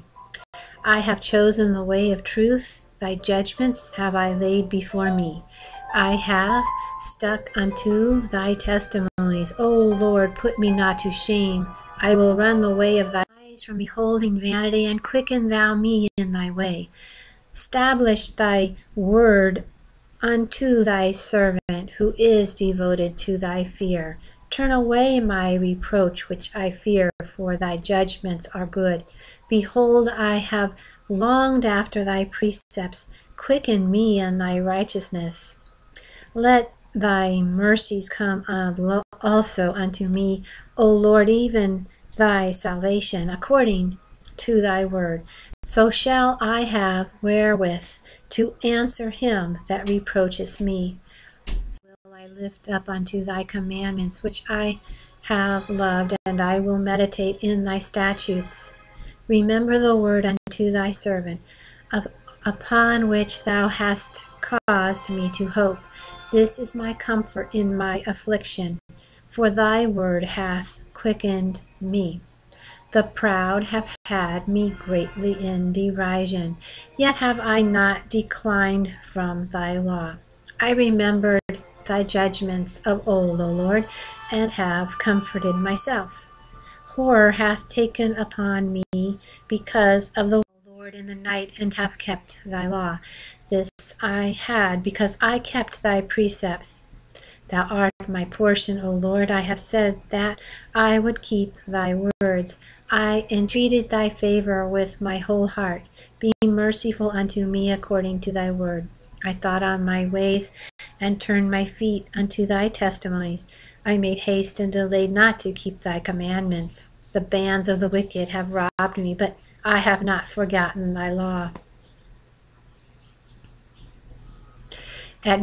I have chosen the way of truth. Thy judgments have I laid before me. I have stuck unto thy testimonies. O Lord, put me not to shame. I will run the way of thy eyes from beholding vanity, and quicken thou me in thy way. Establish thy word unto thy servant, who is devoted to thy fear. Turn away my reproach which I fear, for thy judgments are good. Behold, I have longed after thy precepts. Quicken me in thy righteousness. Let thy mercies come also unto me, O Lord, even thy salvation, according to thy word. So shall I have wherewith to answer him that reproacheth me. Will I lift up unto thy commandments, which I have loved, and I will meditate in thy statutes. Remember the word unto thy servant, upon which thou hast caused me to hope. This is my comfort in my affliction, for thy word hath quickened me. The proud have had me greatly in derision, yet have I not declined from thy law. I remembered thy judgments of old, O Lord, and have comforted myself. Horror hath taken upon me because of the Lord in the night, and have kept thy law. This I had because I kept thy precepts. Thou art my portion, O Lord. I have said that I would keep thy words. I entreated thy favor with my whole heart. Be merciful unto me according to thy word. I thought on my ways, and turned my feet unto thy testimonies. I made haste and delayed not to keep thy commandments. The bands of the wicked have robbed me, but I have not forgotten thy law. At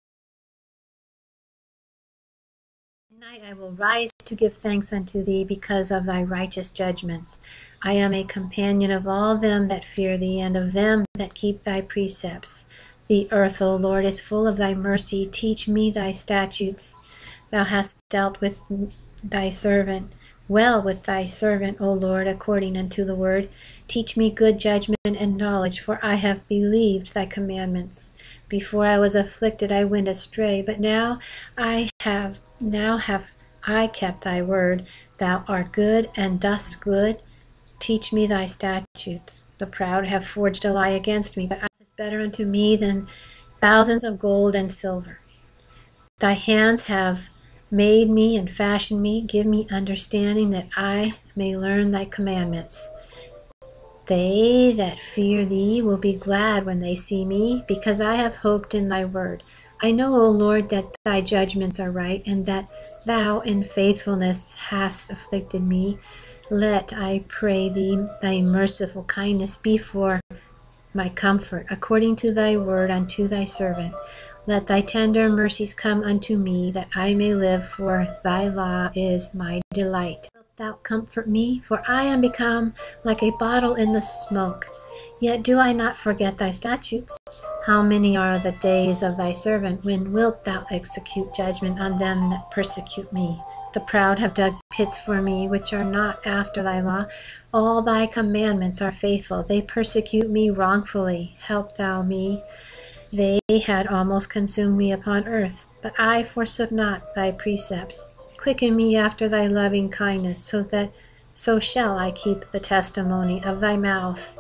midnight I will rise to give thanks unto thee because of thy righteous judgments. I am a companion of all them that fear thee, and of them that keep thy precepts. The earth, O Lord, is full of thy mercy. Teach me thy statutes. Thou hast dealt with thy servant, well with thy servant, O Lord, according unto the word. Teach me good judgment and knowledge, for I have believed thy commandments. Before I was afflicted, I went astray, but now I have now have I kept thy word. Thou art good and dost good. Teach me thy statutes. The proud have forged a lie against me, but it is better unto me than thousands of gold and silver. Thy hands have made me and fashioned me. Give me understanding that I may learn thy commandments. They that fear thee will be glad when they see me, because I have hoped in thy word. I know, O Lord, that thy judgments are right, and that thou in faithfulness hast afflicted me. Let, I pray thee, thy merciful kindness be for my comfort, according to thy word unto thy servant. Let thy tender mercies come unto me, that I may live, for thy law is my delight. Wilt thou comfort me? For I am become like a bottle in the smoke. Yet do I not forget thy statutes. How many are the days of thy servant? When wilt thou execute judgment on them that persecute me? The proud have dug pits for me, which are not after thy law. All thy commandments are faithful. They persecute me wrongfully. Help thou me. They had almost consumed me upon earth, but I forsook not thy precepts. Quicken me after thy loving kindness, so that so shall I keep the testimony of thy mouth.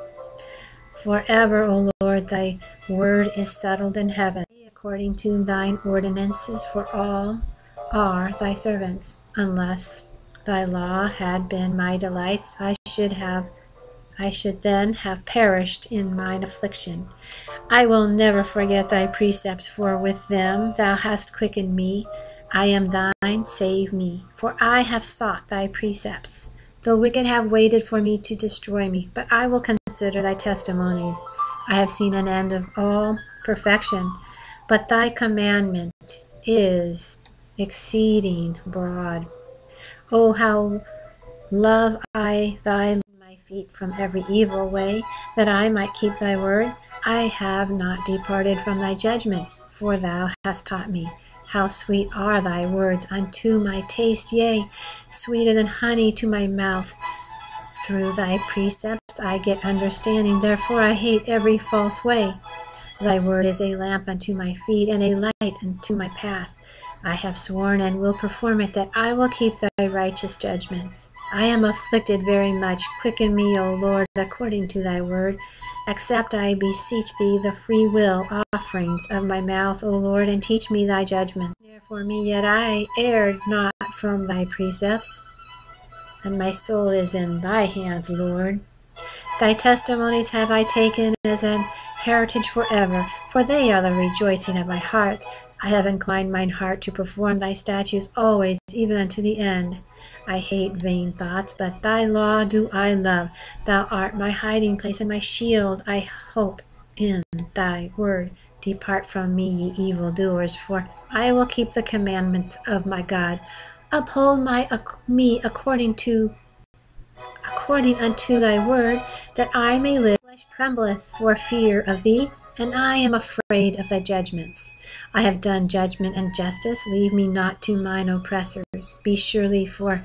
Forever, O Lord, thy word is settled in heaven, according to thine ordinances, for all are thy servants. Unless thy law had been my delights, I should have I should then have perished in mine affliction. I will never forget thy precepts, for with them thou hast quickened me. I am thine, save me, for I have sought thy precepts. The wicked have waited for me to destroy me, but I will consider thy testimonies. I have seen an end of all perfection, but thy commandment is exceeding broad. Oh, how love I thy my feet from every evil way, that I might keep thy word. I have not departed from thy judgments, for thou hast taught me. How sweet are thy words unto my taste, yea, sweeter than honey to my mouth. Through thy precepts I get understanding, therefore I hate every false way. Thy word is a lamp unto my feet, and a light unto my path. I have sworn and will perform it, that I will keep thy righteous judgments. I am afflicted very much. Quicken me, O Lord, according to thy word. Accept, I beseech thee, the free will offerings of my mouth, O Lord, and teach me thy judgment. Therefore me, yet I erred not from thy precepts, and my soul is in thy hands, Lord. Thy testimonies have I taken as an heritage forever, for they are the rejoicing of my heart. I have inclined mine heart to perform thy statutes always, even unto the end. I hate vain thoughts, but thy law do I love. Thou art my hiding place and my shield. I hope in thy word. Depart from me, ye evildoers, for I will keep the commandments of my God. Uphold my me according to according unto thy word, that I may live. My flesh trembleth for fear of thee, and I am afraid of thy judgments. I have done judgment and justice. Leave me not to mine oppressors. Be surely for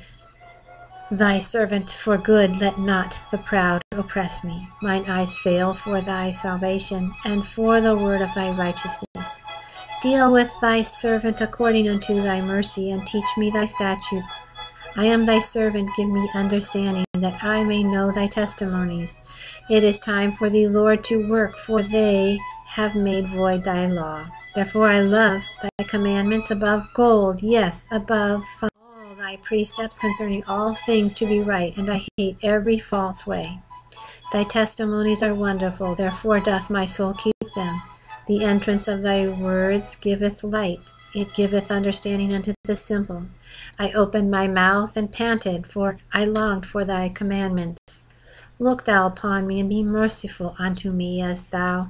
thy servant for good. Let not the proud oppress me. Mine eyes fail for thy salvation, and for the word of thy righteousness. Deal with thy servant according unto thy mercy, and teach me thy statutes. I am thy servant, give me understanding, that I may know thy testimonies. It is time for thee, Lord, to work, for they have made void thy law. Therefore I love thy commandments above gold, yes, above all thy precepts concerning all things to be right, and I hate every false way. Thy testimonies are wonderful, therefore doth my soul keep them. The entrance of thy words giveth light. It giveth understanding unto the simple. I opened my mouth and panted, for I longed for thy commandments. Look thou upon me, and be merciful unto me, as thou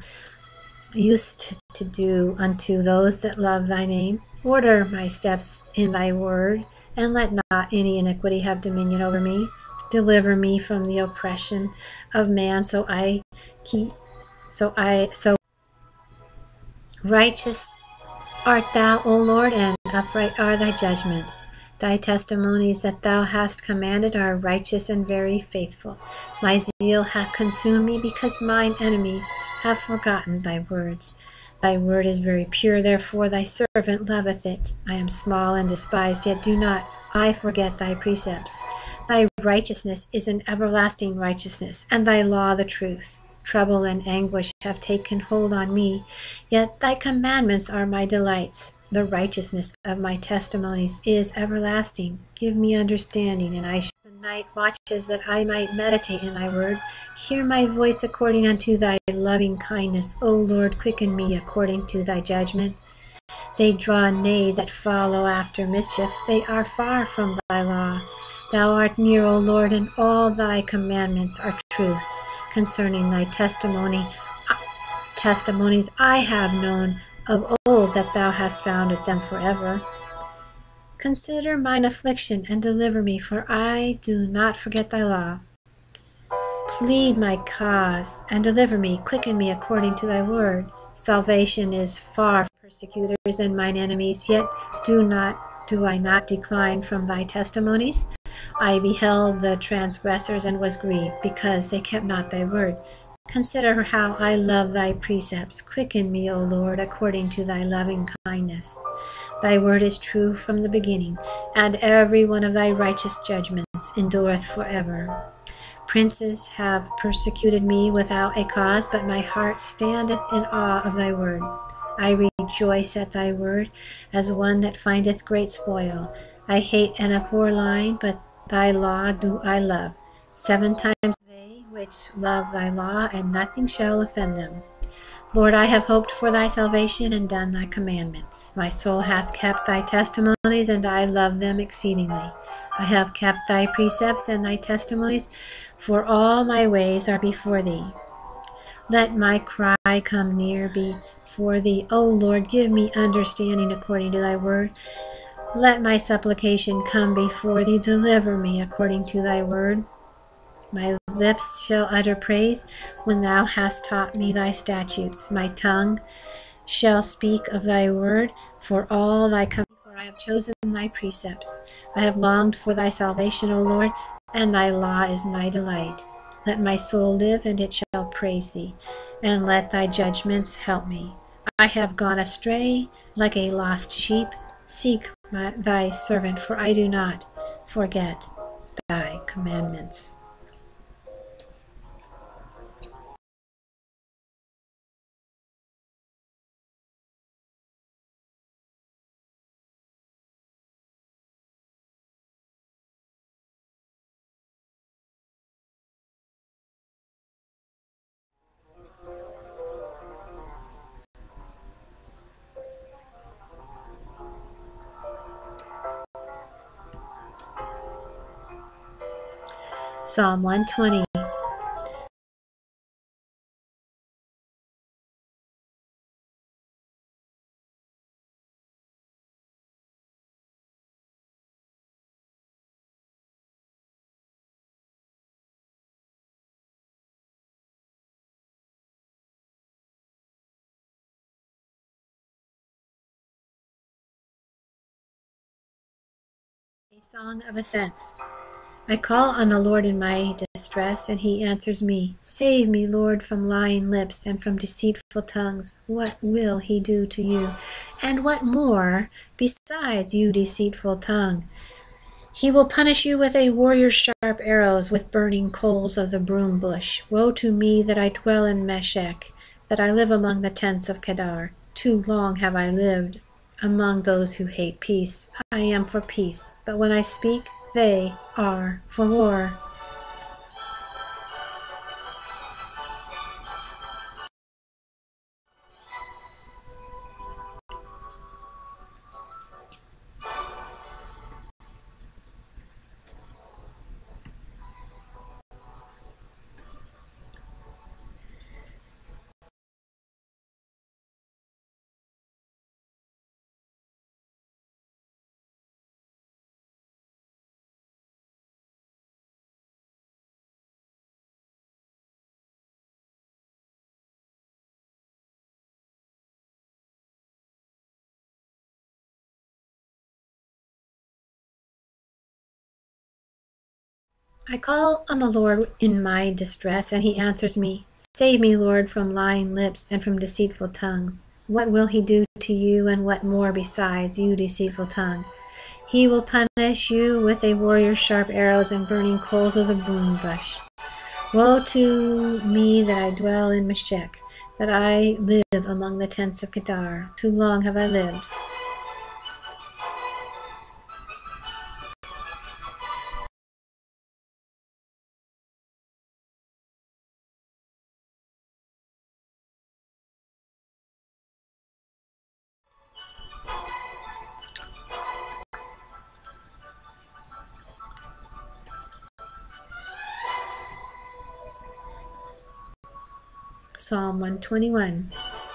used to do unto those that love thy name. Order my steps in thy word, and let not any iniquity have dominion over me. Deliver me from the oppression of man, so I keep, so I, so righteous art thou, O Lord, and upright are thy judgments. Thy testimonies that thou hast commanded are righteous and very faithful. My zeal hath consumed me, because mine enemies have forgotten thy words. Thy word is very pure, therefore thy servant loveth it. I am small and despised, yet do not I forget thy precepts. Thy righteousness is an everlasting righteousness, and thy law the truth. Trouble and anguish have taken hold on me, yet thy commandments are my delights. The righteousness of my testimonies is everlasting. Give me understanding, and I shall the night watches that I might meditate in thy word. Hear my voice according unto thy loving kindness. O Lord, quicken me according to thy judgment. They draw nigh that follow after mischief. They are far from thy law. Thou art near, O Lord, and all thy commandments are truth. Concerning thy testimony, testimonies I have known of old, that thou hast founded them forever. Consider mine affliction and deliver me, for I do not forget thy law. Plead my cause and deliver me. Quicken me according to thy word. Salvation is far from persecutors and mine enemies, yet do not do I not decline from thy testimonies. I beheld the transgressors and was grieved, because they kept not thy word. Consider how I love thy precepts. Quicken me, O Lord, according to thy loving kindness. Thy word is true from the beginning, and every one of thy righteous judgments endureth forever. Princes have persecuted me without a cause, but my heart standeth in awe of thy word. I rejoice at thy word, as one that findeth great spoil. I hate and abhor lying, but thy law do I love. Seven times they which love thy law, and nothing shall offend them. Lord, I have hoped for thy salvation and done thy commandments. My soul hath kept thy testimonies, and I love them exceedingly. I have kept thy precepts and thy testimonies, for all my ways are before thee. Let my cry come near before thee. O Lord, give me understanding according to thy word. Let my supplication come before thee. Deliver me according to thy word. My lips shall utter praise when thou hast taught me thy statutes. My tongue shall speak of thy word, for all thy commandments. For I have chosen thy precepts. I have longed for thy salvation, O Lord, and thy law is my delight. Let my soul live, and it shall praise thee, and let thy judgments help me. I have gone astray like a lost sheep. Seek my, thy servant, for I do not forget thy commandments. Psalm one twenty. A song of ascents. I call on the Lord in my distress, and he answers me. Save me, Lord, from lying lips and from deceitful tongues. What will he do to you? And what more besides, you deceitful tongue? He will punish you with a warrior's sharp arrows, with burning coals of the broom bush. Woe to me that I dwell in Meshech, that I live among the tents of Kedar. Too long have I lived among those who hate peace. I am for peace, but when I speak, they are for war. I call on the Lord in my distress, and he answers me. Save me, Lord, from lying lips and from deceitful tongues. What will he do to you, and what more besides, you deceitful tongue? He will punish you with a warrior's sharp arrows and burning coals of the broom bush. Woe to me that I dwell in Meshech, that I live among the tents of Kedar. Too long have I lived Psalm one twenty-one.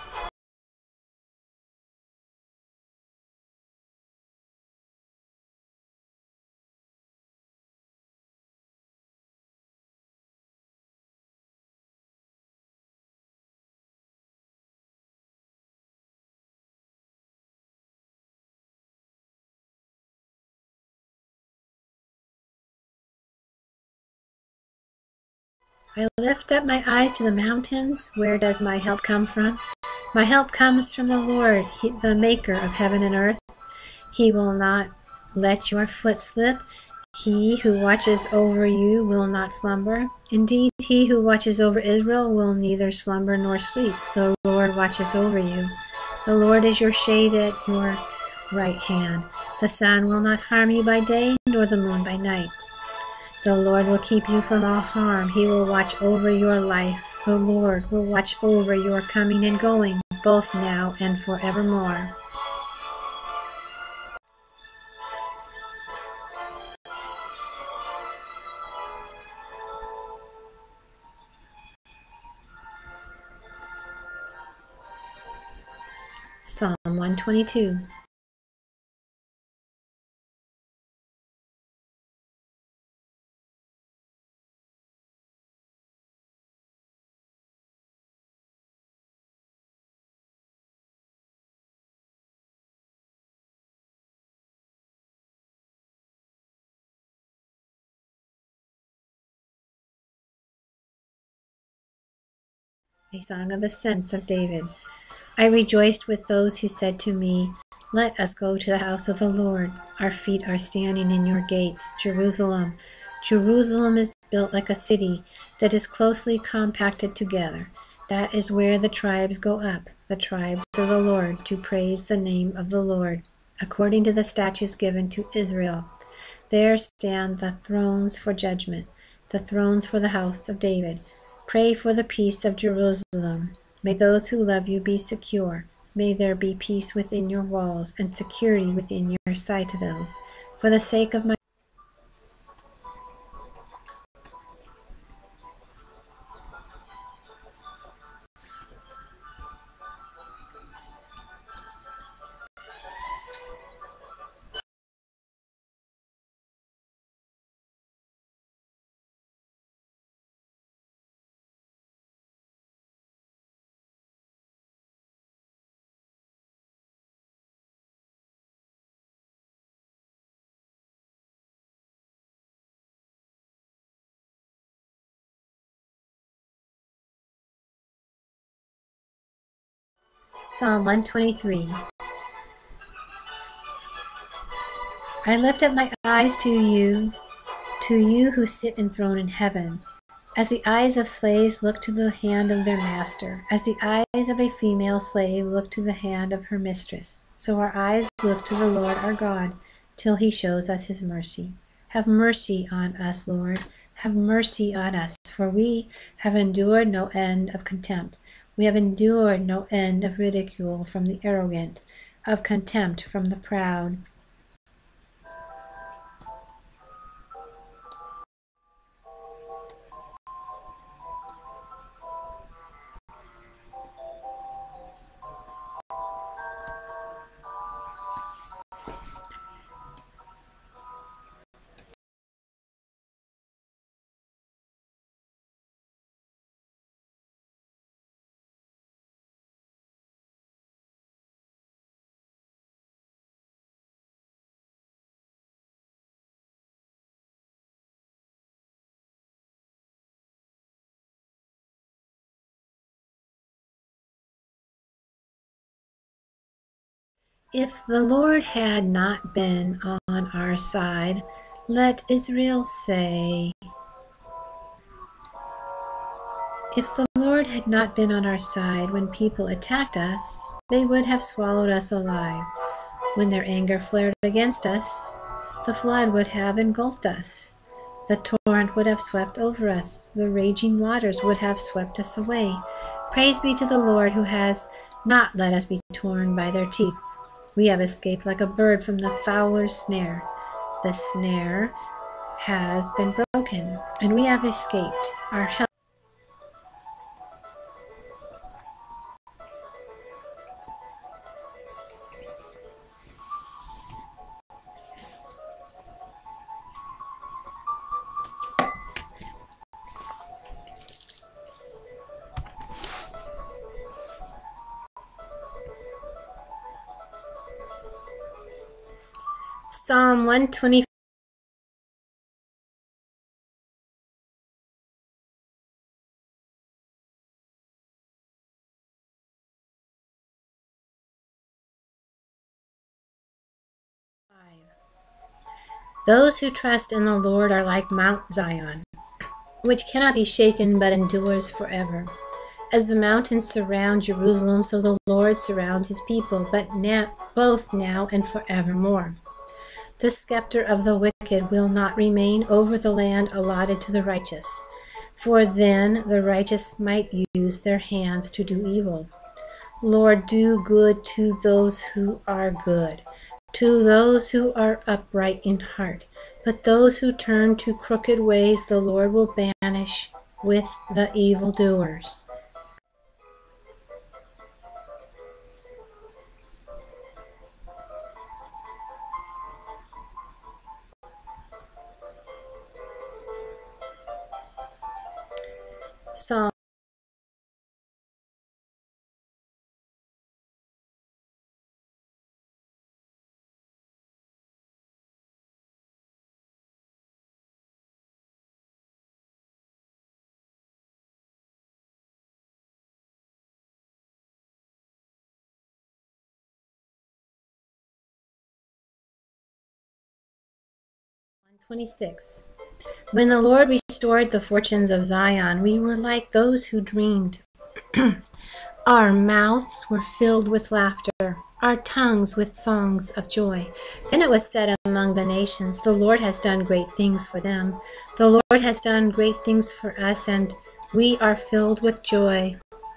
I lift up my eyes to the mountains. Where does my help come from? My help comes from the Lord, he, the maker of heaven and earth. He will not let your foot slip. He who watches over you will not slumber. Indeed, he who watches over Israel will neither slumber nor sleep. The Lord watches over you. The Lord is your shade at your right hand. The sun will not harm you by day, nor the moon by night. The Lord will keep you from all harm. He will watch over your life. The Lord will watch over your coming and going, both now and forevermore. Psalm one twenty-two. A song of ascents of David. I rejoiced with those who said to me, let us go to the house of the Lord. Our feet are standing in your gates, Jerusalem. Jerusalem is built like a city that is closely compacted together. That is where the tribes go up, the tribes of the Lord, to praise the name of the Lord, according to the statutes given to Israel. There stand the thrones for judgment, the thrones for the house of David. Pray for the peace of Jerusalem. May those who love you be secure. May there be peace within your walls and security within your citadels. For the sake of my Psalm one twenty-three. I lift up my eyes to you, to you who sit enthroned in heaven. As the eyes of slaves look to the hand of their master, as the eyes of a female slave look to the hand of her mistress, so our eyes look to the Lord our God, till he shows us his mercy. Have mercy on us, Lord. Have mercy on us, for we have endured no end of contempt. We have endured no end of ridicule from the arrogant, of contempt from the proud. If the Lord had not been on our side, let Israel say. If the Lord had not been on our side when people attacked us, they would have swallowed us alive. When their anger flared against us, the flood would have engulfed us. The torrent would have swept over us. The raging waters would have swept us away. Praise be to the Lord who has not let us be torn by their teeth. We have escaped like a bird from the fowler's snare. The snare has been broken, and we have escaped. Our help Psalm one twenty-five. Those who trust in the Lord are like Mount Zion, which cannot be shaken but endures forever. As the mountains surround Jerusalem, so the Lord surrounds his people, but now, both now and forevermore. The scepter of the wicked will not remain over the land allotted to the righteous, for then the righteous might use their hands to do evil. Lord, do good to those who are good, to those who are upright in heart. But those who turn to crooked ways, the Lord will banish with the evildoers. Psalm one twenty-six. When the Lord restored the fortunes of Zion, we were like those who dreamed. Our mouths were filled with laughter, our tongues with songs of joy. Then it was said among the nations, the Lord has done great things for them. The Lord has done great things for us, and we are filled with joy.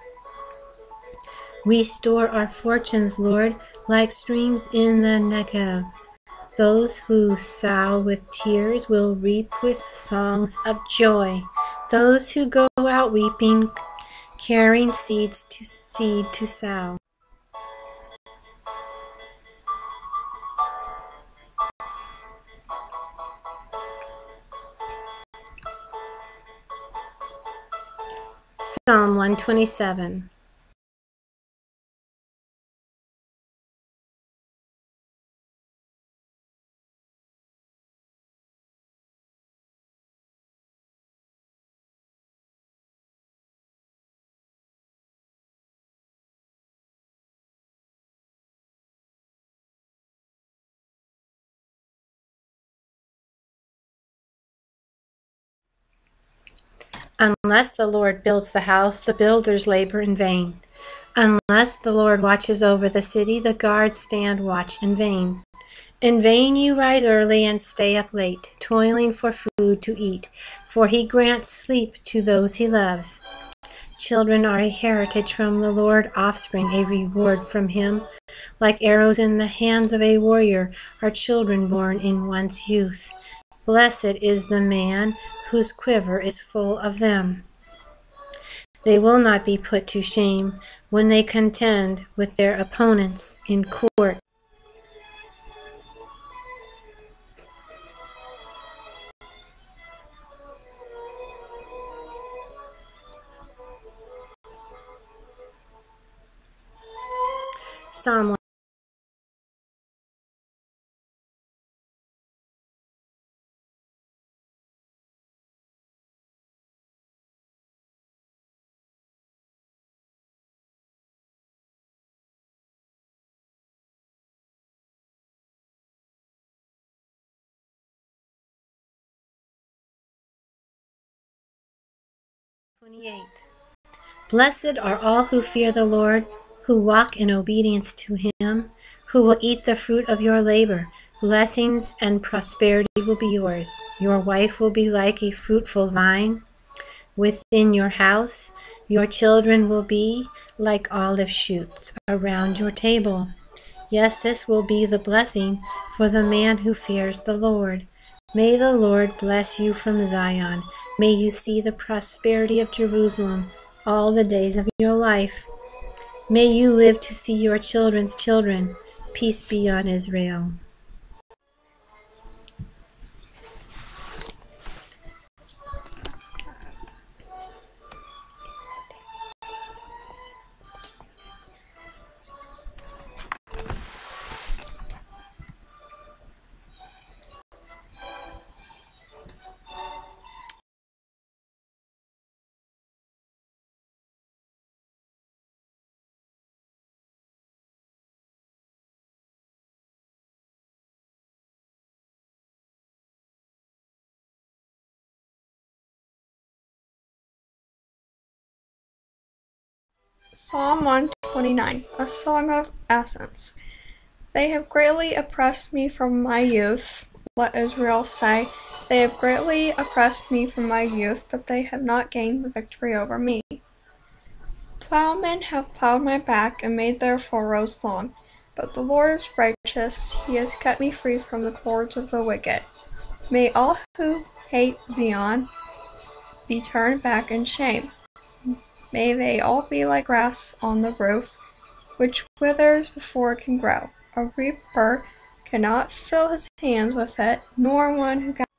Restore our fortunes, Lord, like streams in the Negev. Those who sow with tears will reap with songs of joy. Those who go out weeping, carrying seeds to seed to sow. Psalm one twenty-seven. Unless the Lord builds the house, the builders labor in vain. Unless the Lord watches over the city, the guards stand watch in vain. In vain you rise early and stay up late, toiling for food to eat, for he grants sleep to those he loves. Children are a heritage from the Lord, offspring a reward from him. Like arrows in the hands of a warrior are children born in one's youth. Blessed is the man whose quiver is full of them. They will not be put to shame when they contend with their opponents in court. Psalm twenty-eight. Blessed are all who fear the Lord, who walk in obedience to him, who will eat the fruit of your labor. Blessings and prosperity will be yours. Your wife will be like a fruitful vine within your house. Your children will be like olive shoots around your table. Yes, this will be the blessing for the man who fears the Lord. May the Lord bless you from Zion. May you see the prosperity of Jerusalem all the days of your life. May you live to see your children's children. Peace be on Israel. Psalm one twenty-nine, a song of ascents. They have greatly oppressed me from my youth. Let Israel say, they have greatly oppressed me from my youth, but they have not gained the victory over me. Plowmen have plowed my back and made their furrows long, but the Lord is righteous. He has kept me free from the cords of the wicked. May all who hate Zion be turned back in shame. May they all be like grass on the roof, which withers before it can grow. A reaper cannot fill his hands with it, nor one who gathers.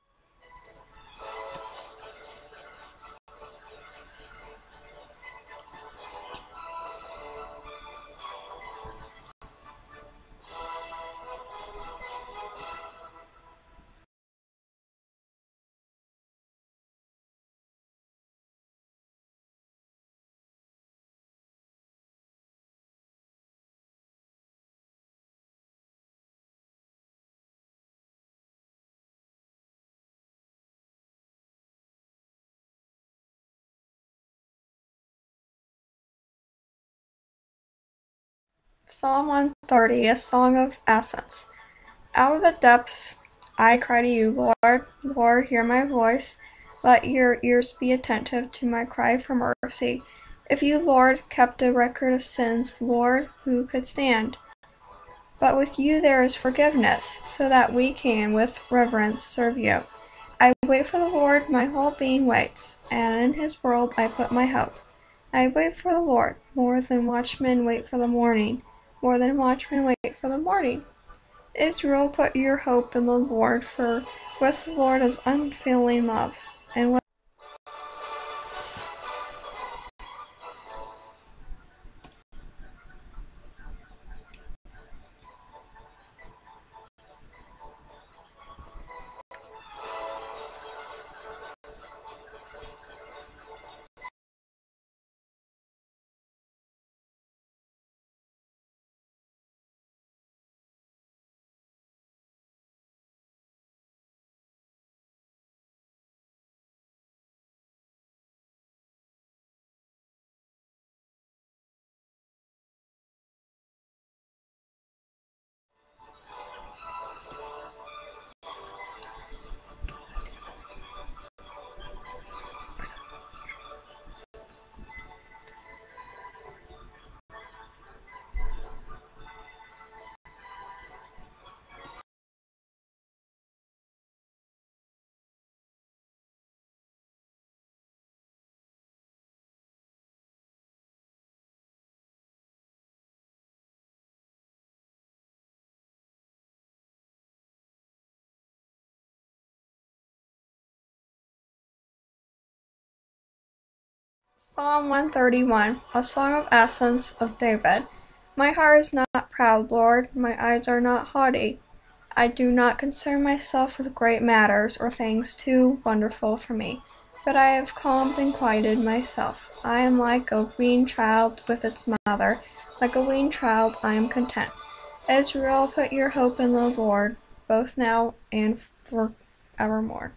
Psalm one thirty, a song of ascents. Out of the depths I cry to you, Lord. Lord, hear my voice. Let your ears be attentive to my cry for mercy. If you, Lord, kept a record of sins, Lord, who could stand? But with you there is forgiveness, so that we can, with reverence, serve you. I wait for the Lord, my whole being waits, and in his world I put my hope. I wait for the Lord, more than watchmen wait for the morning, more than watchmen wait for the morning. Israel, put your hope in the Lord, for with the Lord is unfailing love, and with Psalm one thirty-one, a song of ascents of David. My heart is not proud, Lord, my eyes are not haughty. I do not concern myself with great matters or things too wonderful for me, but I have calmed and quieted myself. I am like a weaned child with its mother, like a weaned child I am content. Israel, put your hope in the Lord, both now and forevermore.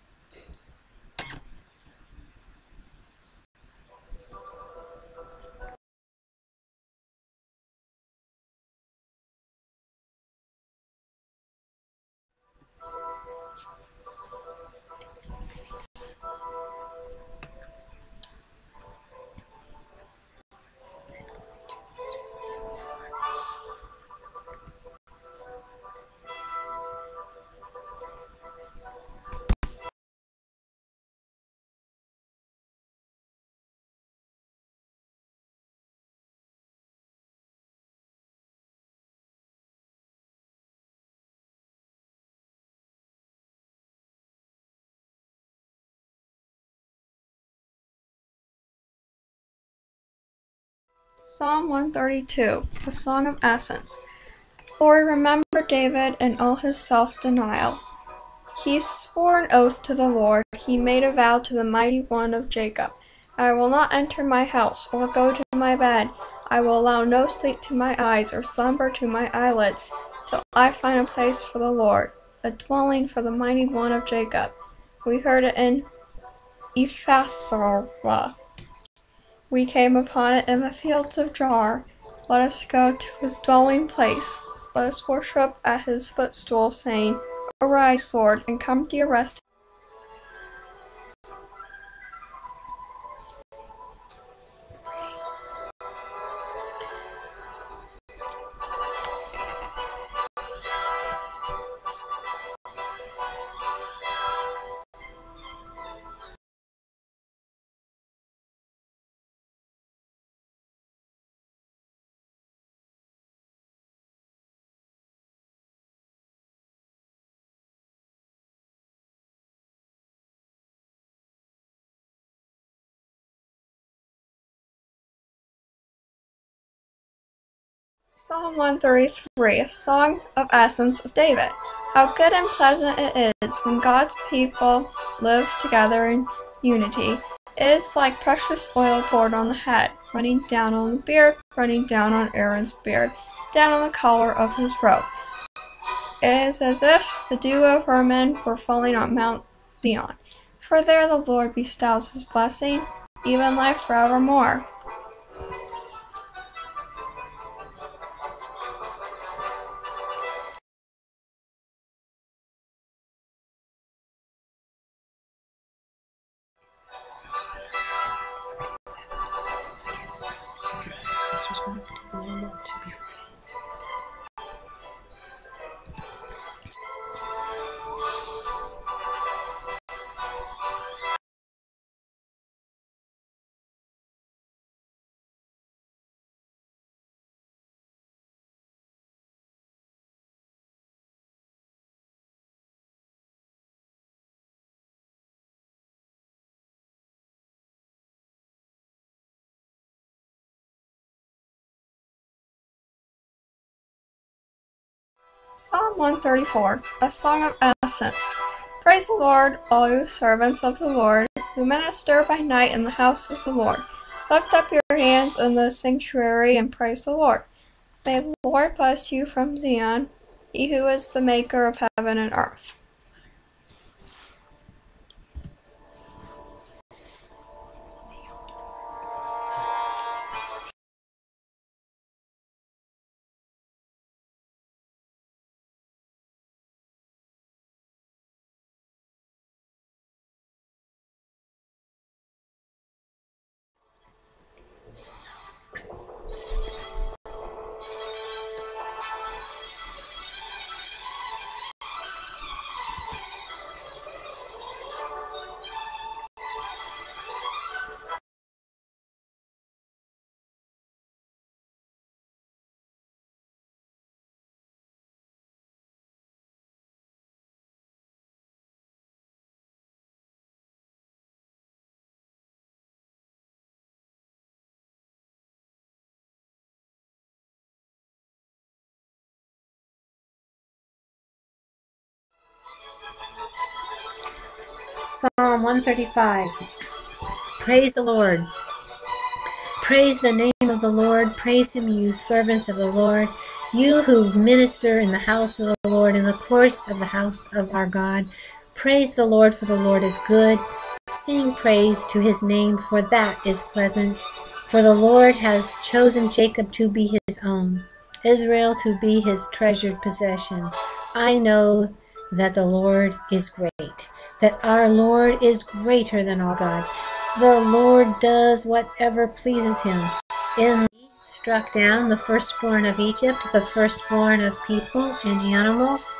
Psalm one thirty-two, a song of ascents. Lord, remember David and all his self-denial. He swore an oath to the Lord. He made a vow to the Mighty One of Jacob. I will not enter my house or go to my bed. I will allow no sleep to my eyes or slumber to my eyelids, till I find a place for the Lord, a dwelling for the Mighty One of Jacob. We heard it in 𝒂𝓃𝓃𝓃. We came upon it in the fields of Jaar. Let us go to his dwelling place. Let us worship at his footstool, saying, Arise, Lord, and come to your rest. Psalm one thirty-three, a song of ascents of David. How good and pleasant it is when God's people live together in unity. It is like precious oil poured on the head, running down on the beard, running down on Aaron's beard, down on the collar of his robe. It is as if the dew of Hermon were falling on Mount Zion. For there the Lord bestows his blessing, even life forevermore. Psalm one thirty-four, a song of ascents. Praise the Lord, all you servants of the Lord, who minister by night in the house of the Lord. Lift up your hands in the sanctuary and praise the Lord. May the Lord bless you from Zion, he who is the maker of heaven and earth. Psalm one thirty-five. Praise the Lord. Praise the name of the Lord. Praise him, you servants of the Lord, you who minister in the house of the Lord, in the courts of the house of our God. Praise the Lord, for the Lord is good. Sing praise to his name, for that is pleasant. For the Lord has chosen Jacob to be his own, Israel to be his treasured possession. I know that the Lord is great, that our Lord is greater than all gods. The Lord does whatever pleases him. In he struck down the firstborn of Egypt, the firstborn of people and animals.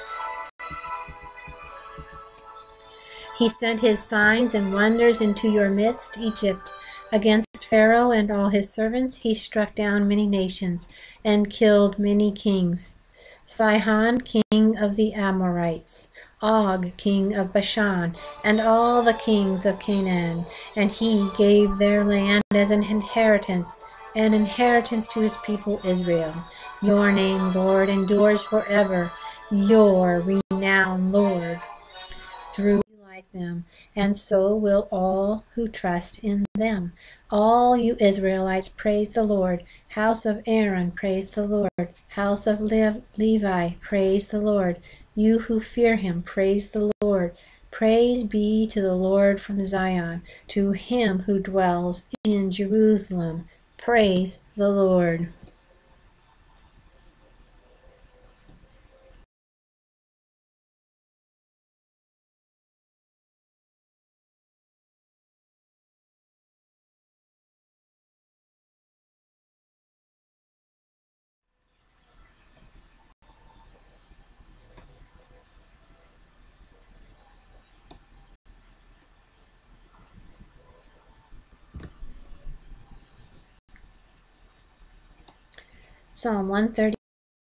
He sent his signs and wonders into your midst, Egypt. Against Pharaoh and all his servants he struck down many nations and killed many kings. Sihon, king of the Amorites, Og, king of Bashan, and all the kings of Canaan, and he gave their land as an inheritance, an inheritance to his people Israel. Your name, Lord, endures forever, your renown, Lord, through like them, and so will all who trust in them. All you Israelites, praise the Lord. House of Aaron, praise the Lord. House of Le Levi, praise the Lord. You who fear him, praise the Lord. Praise be to the Lord from Zion, to him who dwells in Jerusalem. Praise the Lord. Psalm one thirty.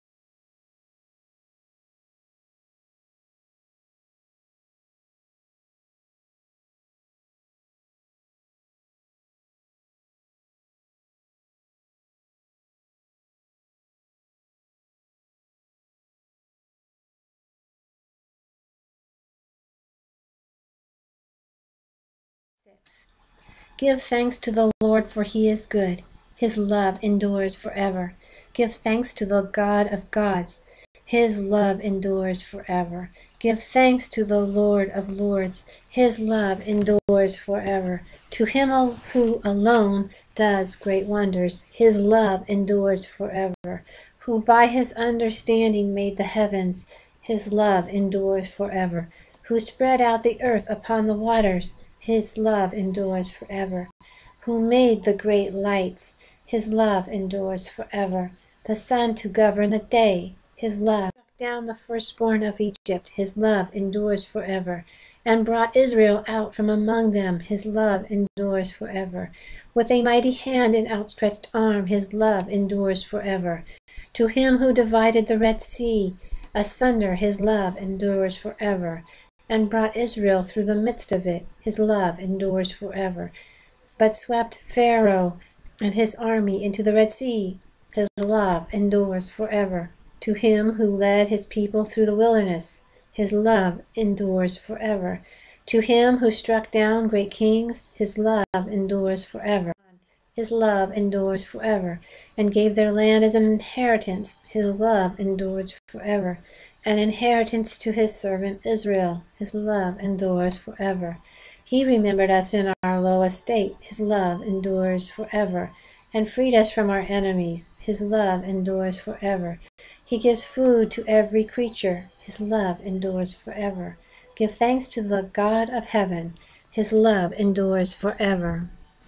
six. Give thanks to the Lord, for he is good. His love endures forever. Give thanks to the God of gods. His love endures forever. Give thanks to the Lord of lords. His love endures forever. To him who alone does great wonders, his love endures forever. Who by his understanding made the heavens, his love endures forever. Who spread out the earth upon the waters, his love endures forever. Who made the great lights, his love endures forever. The sun to govern the day, his love. Struck down the firstborn of Egypt, his love endures forever. And brought Israel out from among them, his love endures forever. With a mighty hand and outstretched arm, his love endures forever. To him who divided the Red Sea asunder, his love endures forever. And brought Israel through the midst of it, his love endures forever. But swept Pharaoh and his army into the Red Sea, his love endures forever. To him who led his people through the wilderness, his love endures forever. To him who struck down great kings, his love endures forever. His love endures forever, and gave their land as an inheritance, his love endures forever. An inheritance to his servant Israel, his love endures forever. He remembered us in our low estate, his love endures forever, and freed us from our enemies, his love endures forever. He gives food to every creature, his love endures forever. Give thanks to the God of heaven, his love endures forever.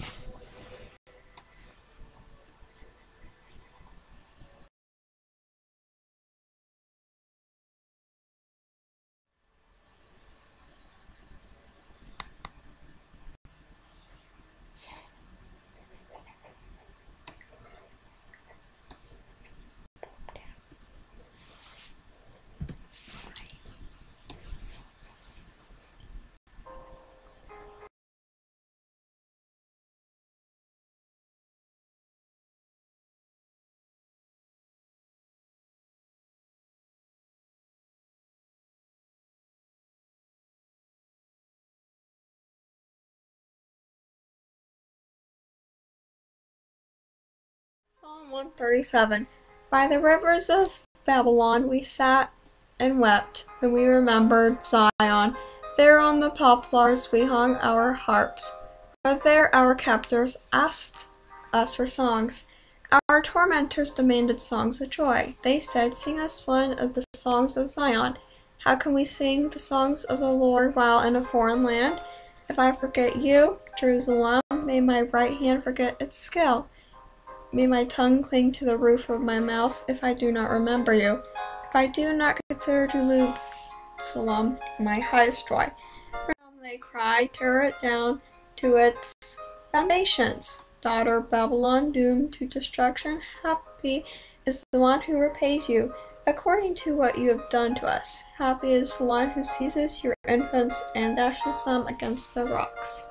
Psalm one thirty-seven. By the rivers of Babylon we sat and wept when we remembered Zion. There on the poplars we hung our harps, for there our captors asked us for songs. Our tormentors demanded songs of joy. They said, "Sing us one of the songs of Zion." How can we sing the songs of the Lord while in a foreign land? If I forget you, Jerusalem, may my right hand forget its skill. May my tongue cling to the roof of my mouth if I do not remember you. If I do not consider Jerusalem my highest joy. From they cry, tear it down to its foundations. Daughter Babylon, doomed to destruction, happy is the one who repays you according to what you have done to us. Happy is the one who seizes your infants and dashes them against the rocks.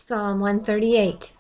Psalm one thirty-eight.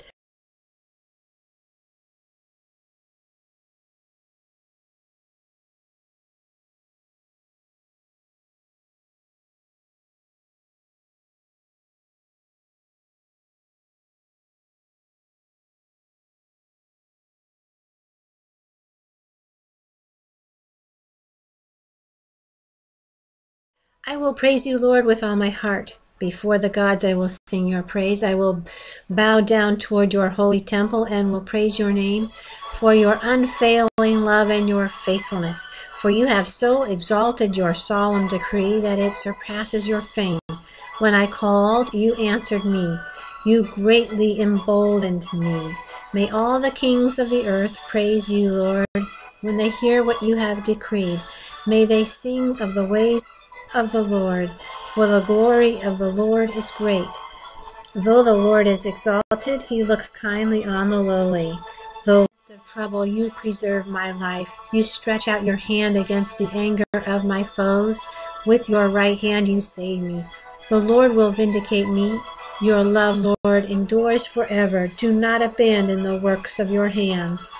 I will praise you, Lord, with all my heart. Before the gods I will sing your praise. I will bow down toward your holy temple and will praise your name for your unfailing love and your faithfulness. For you have so exalted your solemn decree that it surpasses your fame. When I called, you answered me. You greatly emboldened me. May all the kings of the earth praise you, Lord, when they hear what you have decreed. May they sing of the ways of the Lord, for the glory of the Lord is great. Though the Lord is exalted, he looks kindly on the lowly. Though in the midst of trouble, you preserve my life. You stretch out your hand against the anger of my foes. With your right hand you save me. The Lord will vindicate me. Your love, Lord, endures forever. Do not abandon the works of your hands.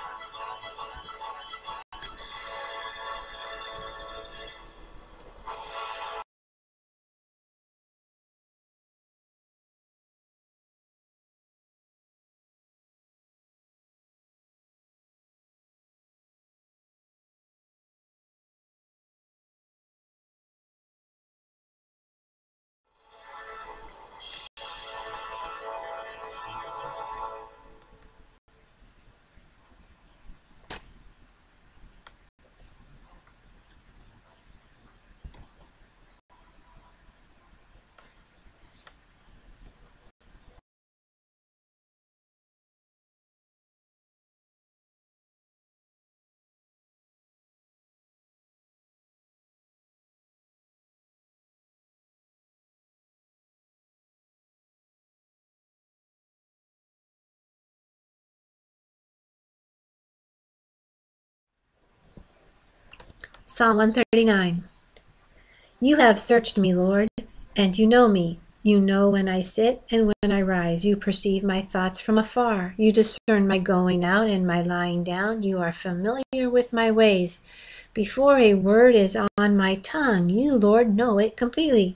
Psalm one thirty-nine. You have searched me, Lord, and you know me. You know when I sit and when I rise. You perceive my thoughts from afar. You discern my going out and my lying down. You are familiar with my ways. Before a word is on my tongue, you, Lord, know it completely.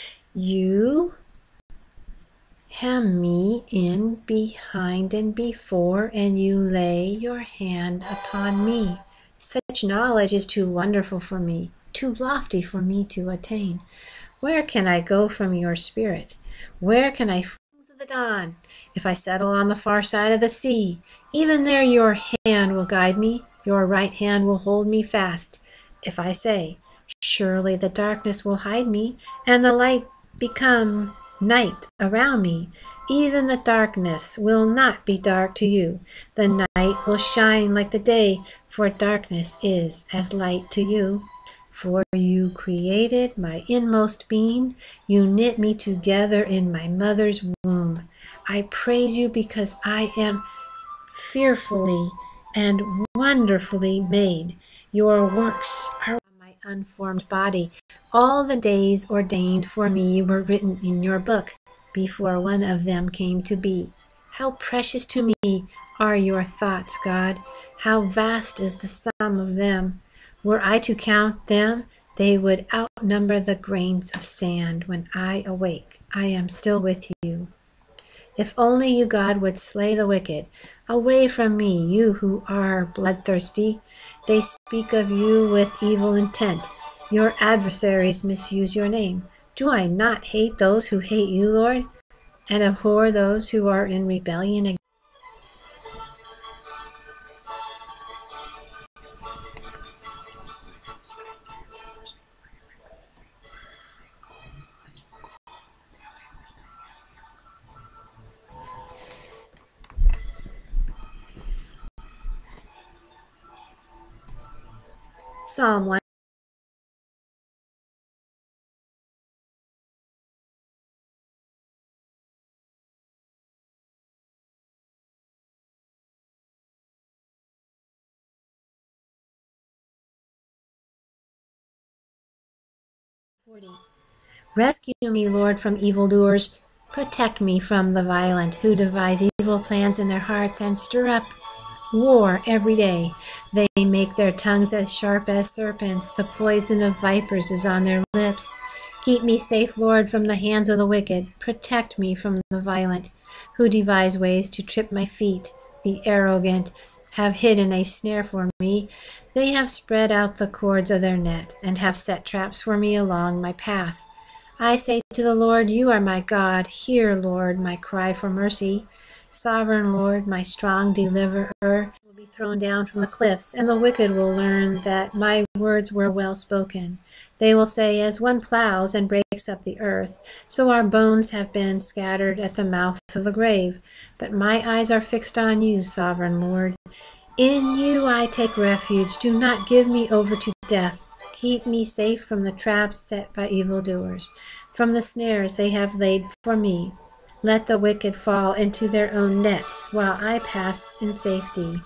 You hem me in behind and before, and you lay your hand upon me. Such knowledge is too wonderful for me, too lofty for me to attain. Where can I go from your spirit? Where can I flee of the dawn? If I settle on the far side of the sea, even there your hand will guide me, your right hand will hold me fast. If I say, surely the darkness will hide me, and the light become night around me, even the darkness will not be dark to you. The night will shine like the day, for darkness is as light to you. For you created my inmost being. You knit me together in my mother's womb. I praise you because I am fearfully and wonderfully made. Your works are on my unformed body. All the days ordained for me were written in your book before one of them came to be. How precious to me are your thoughts, God. How vast is the sum of them. Were I to count them, they would outnumber the grains of sand. When I awake, I am still with you. If only you, God, would slay the wicked. Away from me, you who are bloodthirsty. They speak of you with evil intent. Your adversaries misuse your name. Do I not hate those who hate you, Lord, and abhor those who are in rebellion against you? Psalm one. forty. Rescue me, Lord, from evildoers. Protect me from the violent, who devise evil plans in their hearts and stir up war every day. They make their tongues as sharp as serpents. The poison of vipers is on their lips. Keep me safe, Lord, from the hands of the wicked. Protect me from the violent, who devise ways to trip my feet. The arrogant have hidden a snare for me. They have spread out the cords of their net, and have set traps for me along my path. I say to the Lord, you are my God. Hear, Lord, my cry for mercy. Sovereign Lord, my strong deliverer, will be thrown down from the cliffs, and the wicked will learn that my words were well spoken. They will say, as one plows and breaks up the earth, so our bones have been scattered at the mouth of the grave. But my eyes are fixed on you, sovereign Lord. In you I take refuge. Do not give me over to death. Keep me safe from the traps set by evildoers, from the snares they have laid for me. Let the wicked fall into their own nets, while I pass in safety.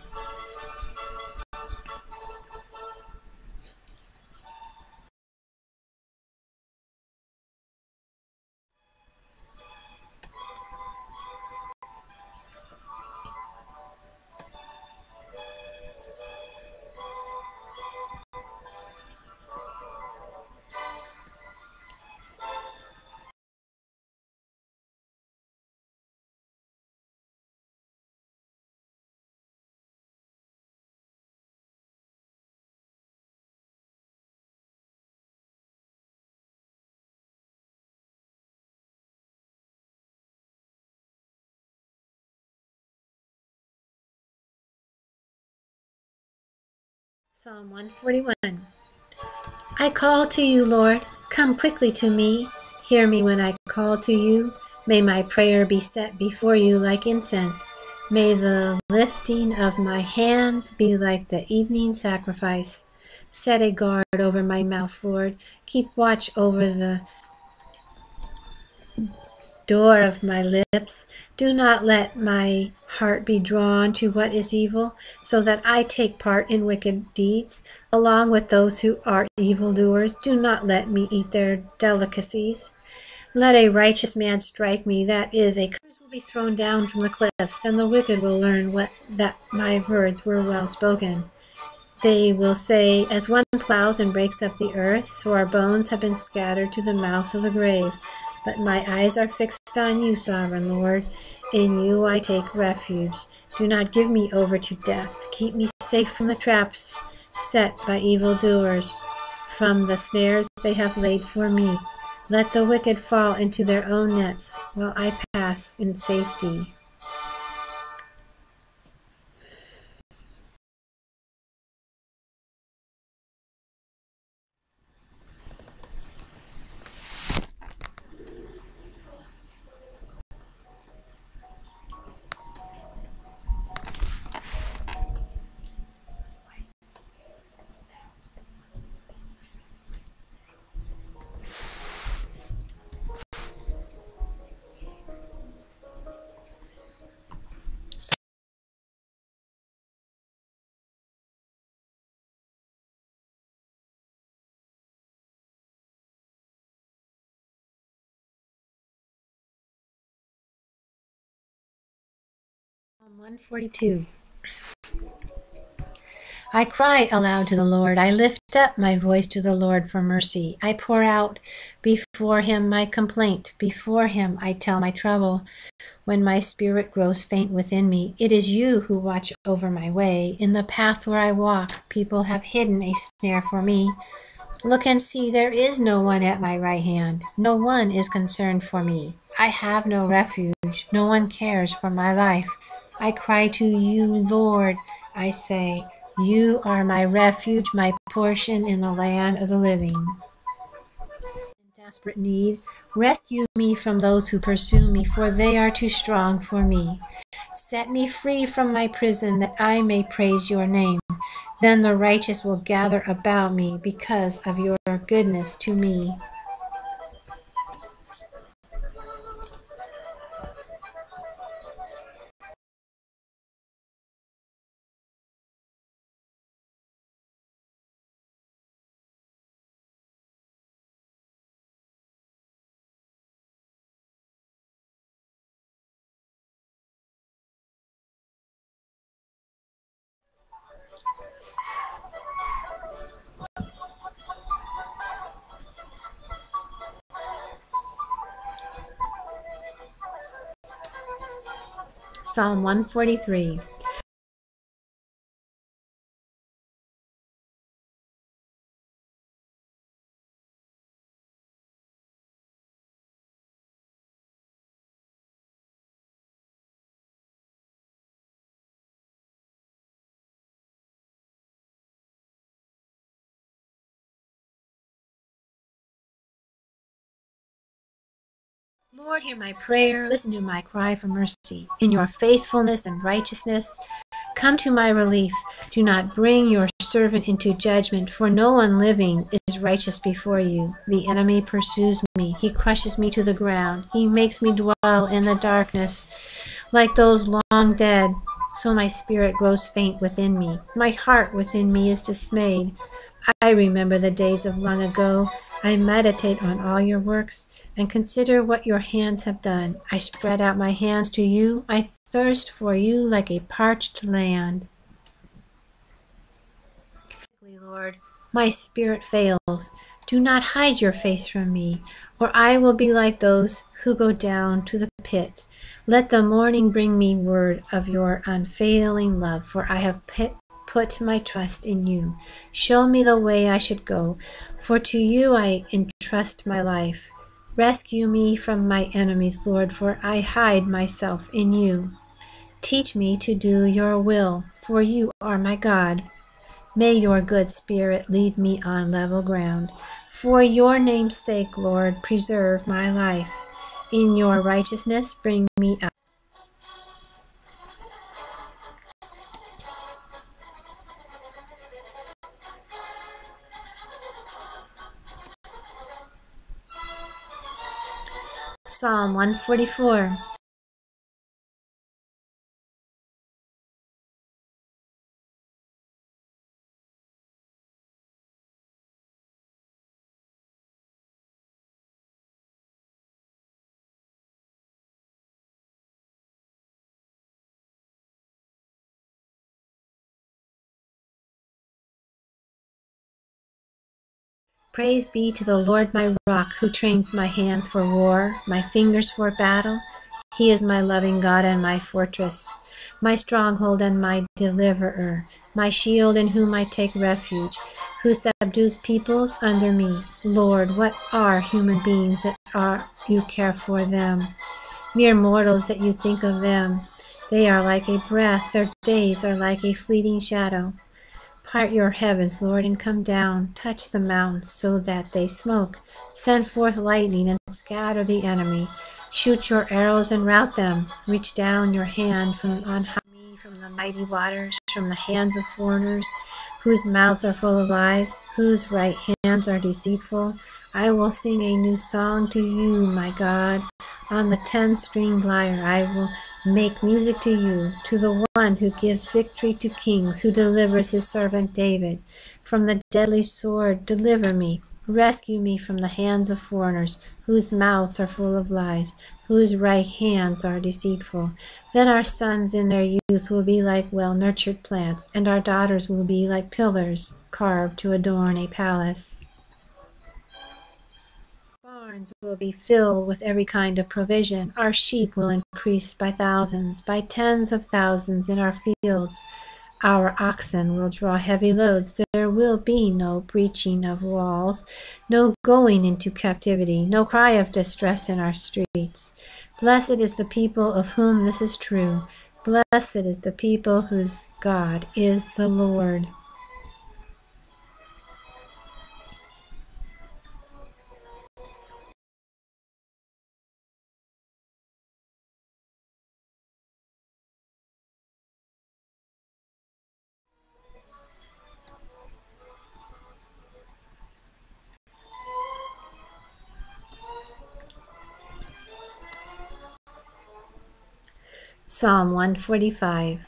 Psalm one forty-one. I call to you, Lord. Come quickly to me. Hear me when I call to you. May my prayer be set before you like incense. May the lifting of my hands be like the evening sacrifice. Set a guard over my mouth, Lord. Keep watch over the door of my lips. Do not let my heart be drawn to what is evil, so that I take part in wicked deeds, along with those who are evildoers. Do not let me eat their delicacies. Let a righteous man strike me, that is, a curse will be thrown down from the cliffs, and the wicked will learn what that my words were well spoken. They will say, as one plows and breaks up the earth, so our bones have been scattered to the mouth of the grave. But my eyes are fixed on you, sovereign Lord. In you I take refuge. Do not give me over to death. Keep me safe from the traps set by evildoers, from the snares they have laid for me. Let the wicked fall into their own nets, while I pass in safety. Psalm one forty-two. I cry aloud to the Lord. I lift up my voice to the Lord for mercy. I pour out before him my complaint. Before him I tell my trouble. When my spirit grows faint within me, it is you who watch over my way. In the path where I walk, people have hidden a snare for me. Look and see, there is no one at my right hand. No one is concerned for me. I have no refuge. No one cares for my life. I cry to you, Lord. I say, you are my refuge, my portion in the land of the living. In desperate need, rescue me from those who pursue me, for they are too strong for me. Set me free from my prison, that I may praise your name. Then the righteous will gather about me because of your goodness to me. Psalm one forty-three. Lord, hear my prayer. Listen to my cry for mercy. In your faithfulness and righteousness, come to my relief. Do not bring your servant into judgment, for no one living is righteous before you. The enemy pursues me. He crushes me to the ground. He makes me dwell in the darkness like those long dead. So my spirit grows faint within me. My heart within me is dismayed. I remember the days of long ago. I meditate on all your works and consider what your hands have done. I spread out my hands to you. I thirst for you like a parched land. Lord, my spirit fails. Do not hide your face from me, or I will be like those who go down to the pit. Let the morning bring me word of your unfailing love, for I have put put my trust in you. Show me the way I should go, for to you I entrust my life. Rescue me from my enemies, Lord, for I hide myself in you. Teach me to do your will, for you are my God. May your good spirit lead me on level ground. For your name's sake, Lord, preserve my life. In your righteousness, bring me up. Psalm one forty-four. Praise be to the Lord my rock, who trains my hands for war, my fingers for battle. He is my loving God and my fortress, my stronghold and my deliverer, my shield in whom I take refuge, who subdues peoples under me. Lord, what are human beings that are you care for them? Mere mortals that you think of them. They are like a breath, their days are like a fleeting shadow. Part your heavens, Lord, and come down. Touch the mountains so that they smoke. Send forth lightning and scatter the enemy. Shoot your arrows and rout them. Reach down your hand from on high me from the mighty waters, from the hands of foreigners, whose mouths are full of lies, whose right hands are deceitful. I will sing a new song to you, my God. On the ten-stringed lyre I will make music to you, to the one who gives victory to kings, who delivers his servant David. From the deadly sword, deliver me. Rescue me from the hands of foreigners, whose mouths are full of lies, whose right hands are deceitful. Then our sons in their youth will be like well-nurtured plants, and our daughters will be like pillars carved to adorn a palace. Barns will be filled with every kind of provision. Our sheep will increase by thousands, by tens of thousands in our fields. Our oxen will draw heavy loads. There will be no breaching of walls, no going into captivity, no cry of distress in our streets. Blessed is the people of whom this is true. Blessed is the people whose God is the Lord. Psalm one forty-five.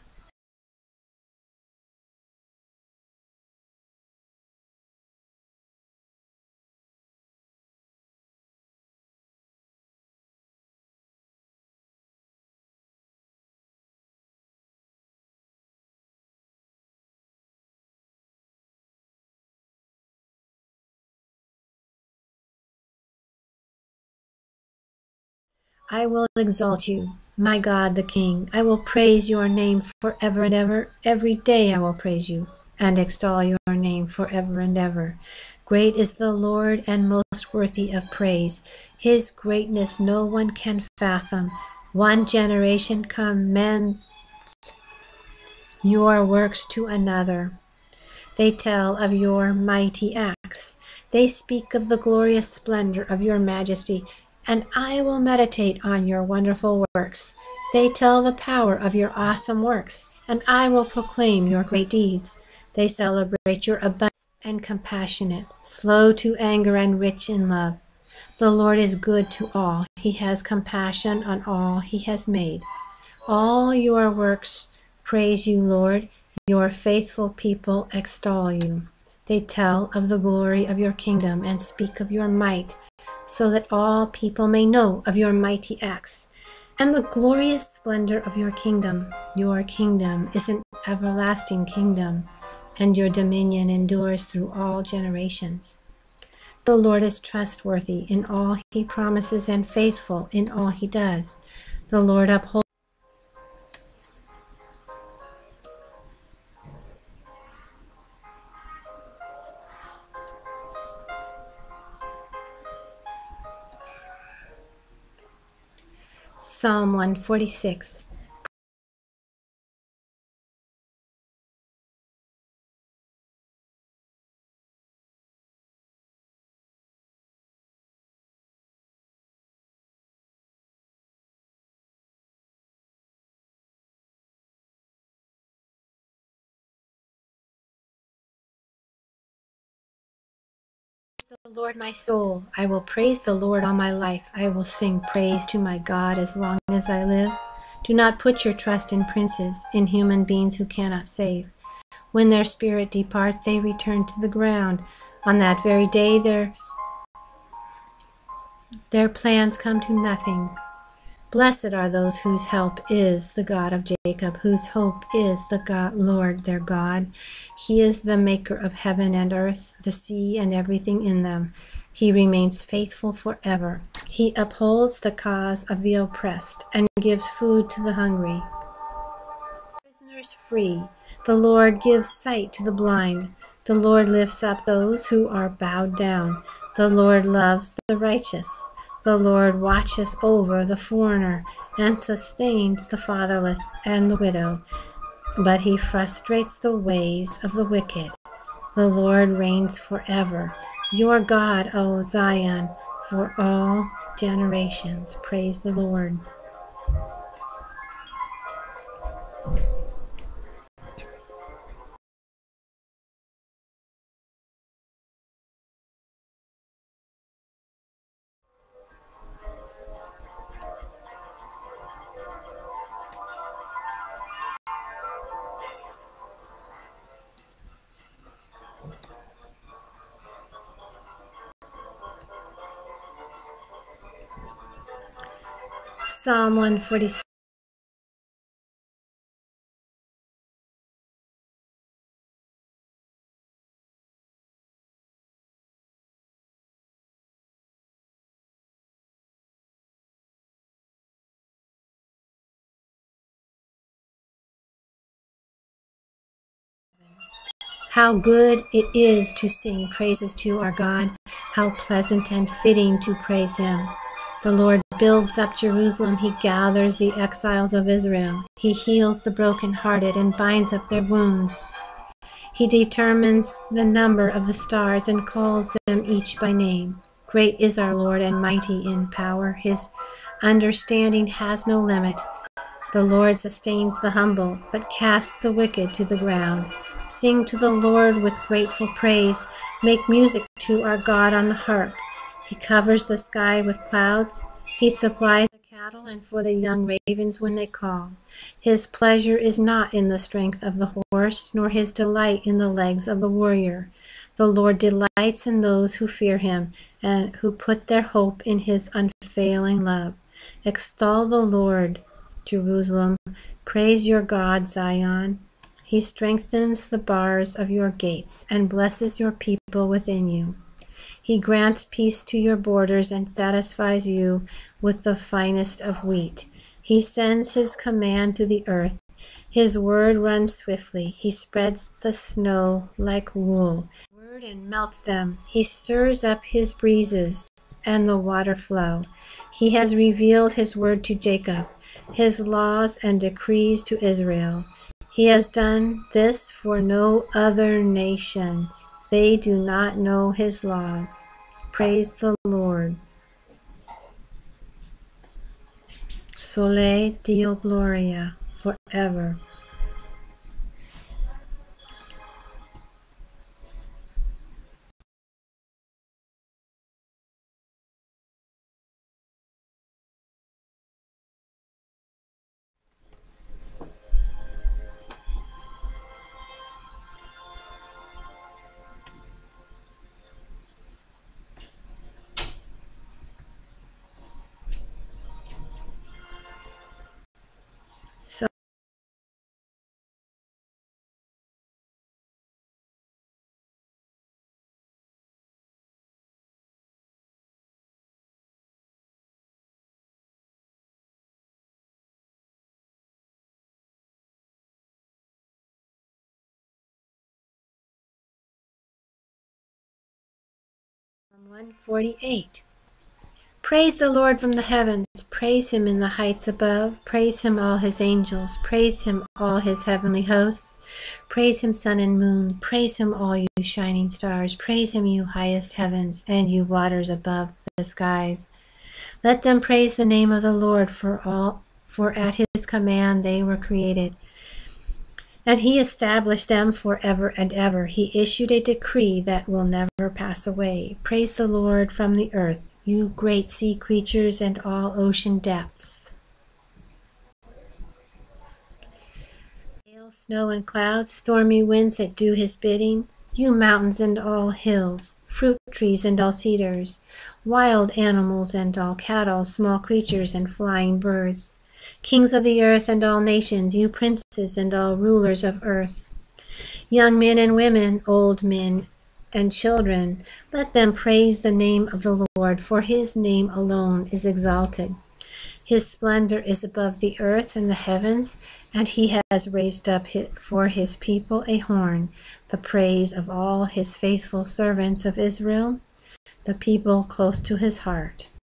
I will exalt you. my God the King. I will praise your name forever and ever. Every day I will praise you and extol your name forever and ever. Great is the Lord and most worthy of praise. His greatness no one can fathom. One generation commends your works to another. They tell of your mighty acts. They speak of the glorious splendor of your majesty, and I will meditate on your wonderful works. They tell the power of your awesome works, and I will proclaim your great deeds. They celebrate your abundant and compassionate, slow to anger and rich in love. The Lord is good to all. He has compassion on all he has made. All your works praise you, Lord. Your faithful people extol you. They tell of the glory of your kingdom and speak of your might, so that all people may know of your mighty acts and the glorious splendor of your kingdom. Your kingdom is an everlasting kingdom, and your dominion endures through all generations. The Lord is trustworthy in all he promises and faithful in all he does. The Lord upholds Psalm one forty-six. The Lord my soul, I will praise the Lord all my life. I will sing praise to my God as long as I live. Do not put your trust in princes, in human beings who cannot save. When their spirit departs, they return to the ground. On that very day, their, their plans come to nothing. Blessed are those whose help is the God of Jacob, whose hope is the God, Lord their God. He is the maker of heaven and earth, the sea and everything in them. He remains faithful forever. He upholds the cause of the oppressed and gives food to the hungry. Prisoners free. The Lord gives sight to the blind. The Lord lifts up those who are bowed down. The Lord loves the righteous. The Lord watches over the foreigner and sustains the fatherless and the widow, but he frustrates the ways of the wicked. The Lord reigns forever. Your God, O Zion, for all generations. Praise the Lord. Psalm one forty-six. How good it is to sing praises to our God. How pleasant and fitting to praise him. The Lord builds up Jerusalem. He gathers the exiles of Israel. He heals the brokenhearted and binds up their wounds. He determines the number of the stars and calls them each by name. Great is our Lord and mighty in power. His understanding has no limit. The Lord sustains the humble, but casts the wicked to the ground. Sing to the Lord with grateful praise. Make music to our God on the harp. He covers the sky with clouds. He supplies the cattle and for the young ravens when they call. His pleasure is not in the strength of the horse, nor his delight in the legs of the warrior. The Lord delights in those who fear him and who put their hope in his unfailing love. Extol the Lord, Jerusalem. Praise your God, Zion. He strengthens the bars of your gates and blesses your people within you. He grants peace to your borders and satisfies you with the finest of wheat. He sends his command to the earth. His word runs swiftly. He spreads the snow like wool. Word and melts them. He stirs up his breezes, and the water flow. He has revealed his word to Jacob, his laws and decrees to Israel. He has done this for no other nation. They do not know his laws. Praise the Lord. Soli Deo Gloria, forever. one forty-eight. Praise the Lord from the heavens. Praise him in the heights above. Praise him, all his angels. Praise him, all his heavenly hosts. Praise him, sun and moon. Praise him, all you shining stars. Praise him, you highest heavens, and you waters above the skies. Let them praise the name of the Lord, for all, for at his command they were created. And he established them forever and ever. He issued a decree that will never pass away. Praise the Lord from the earth, you great sea creatures and all ocean depths. Hail, snow, and clouds, stormy winds that do his bidding, you mountains and all hills, fruit trees and all cedars, wild animals and all cattle, small creatures and flying birds. Kings of the earth and all nations, you princes and all rulers of earth. Young men and women, old men and children, let them praise the name of the Lord, for his name alone is exalted. His splendor is above the earth and the heavens, and he has raised up for his people a horn, the praise of all his faithful servants of Israel, the people close to his heart.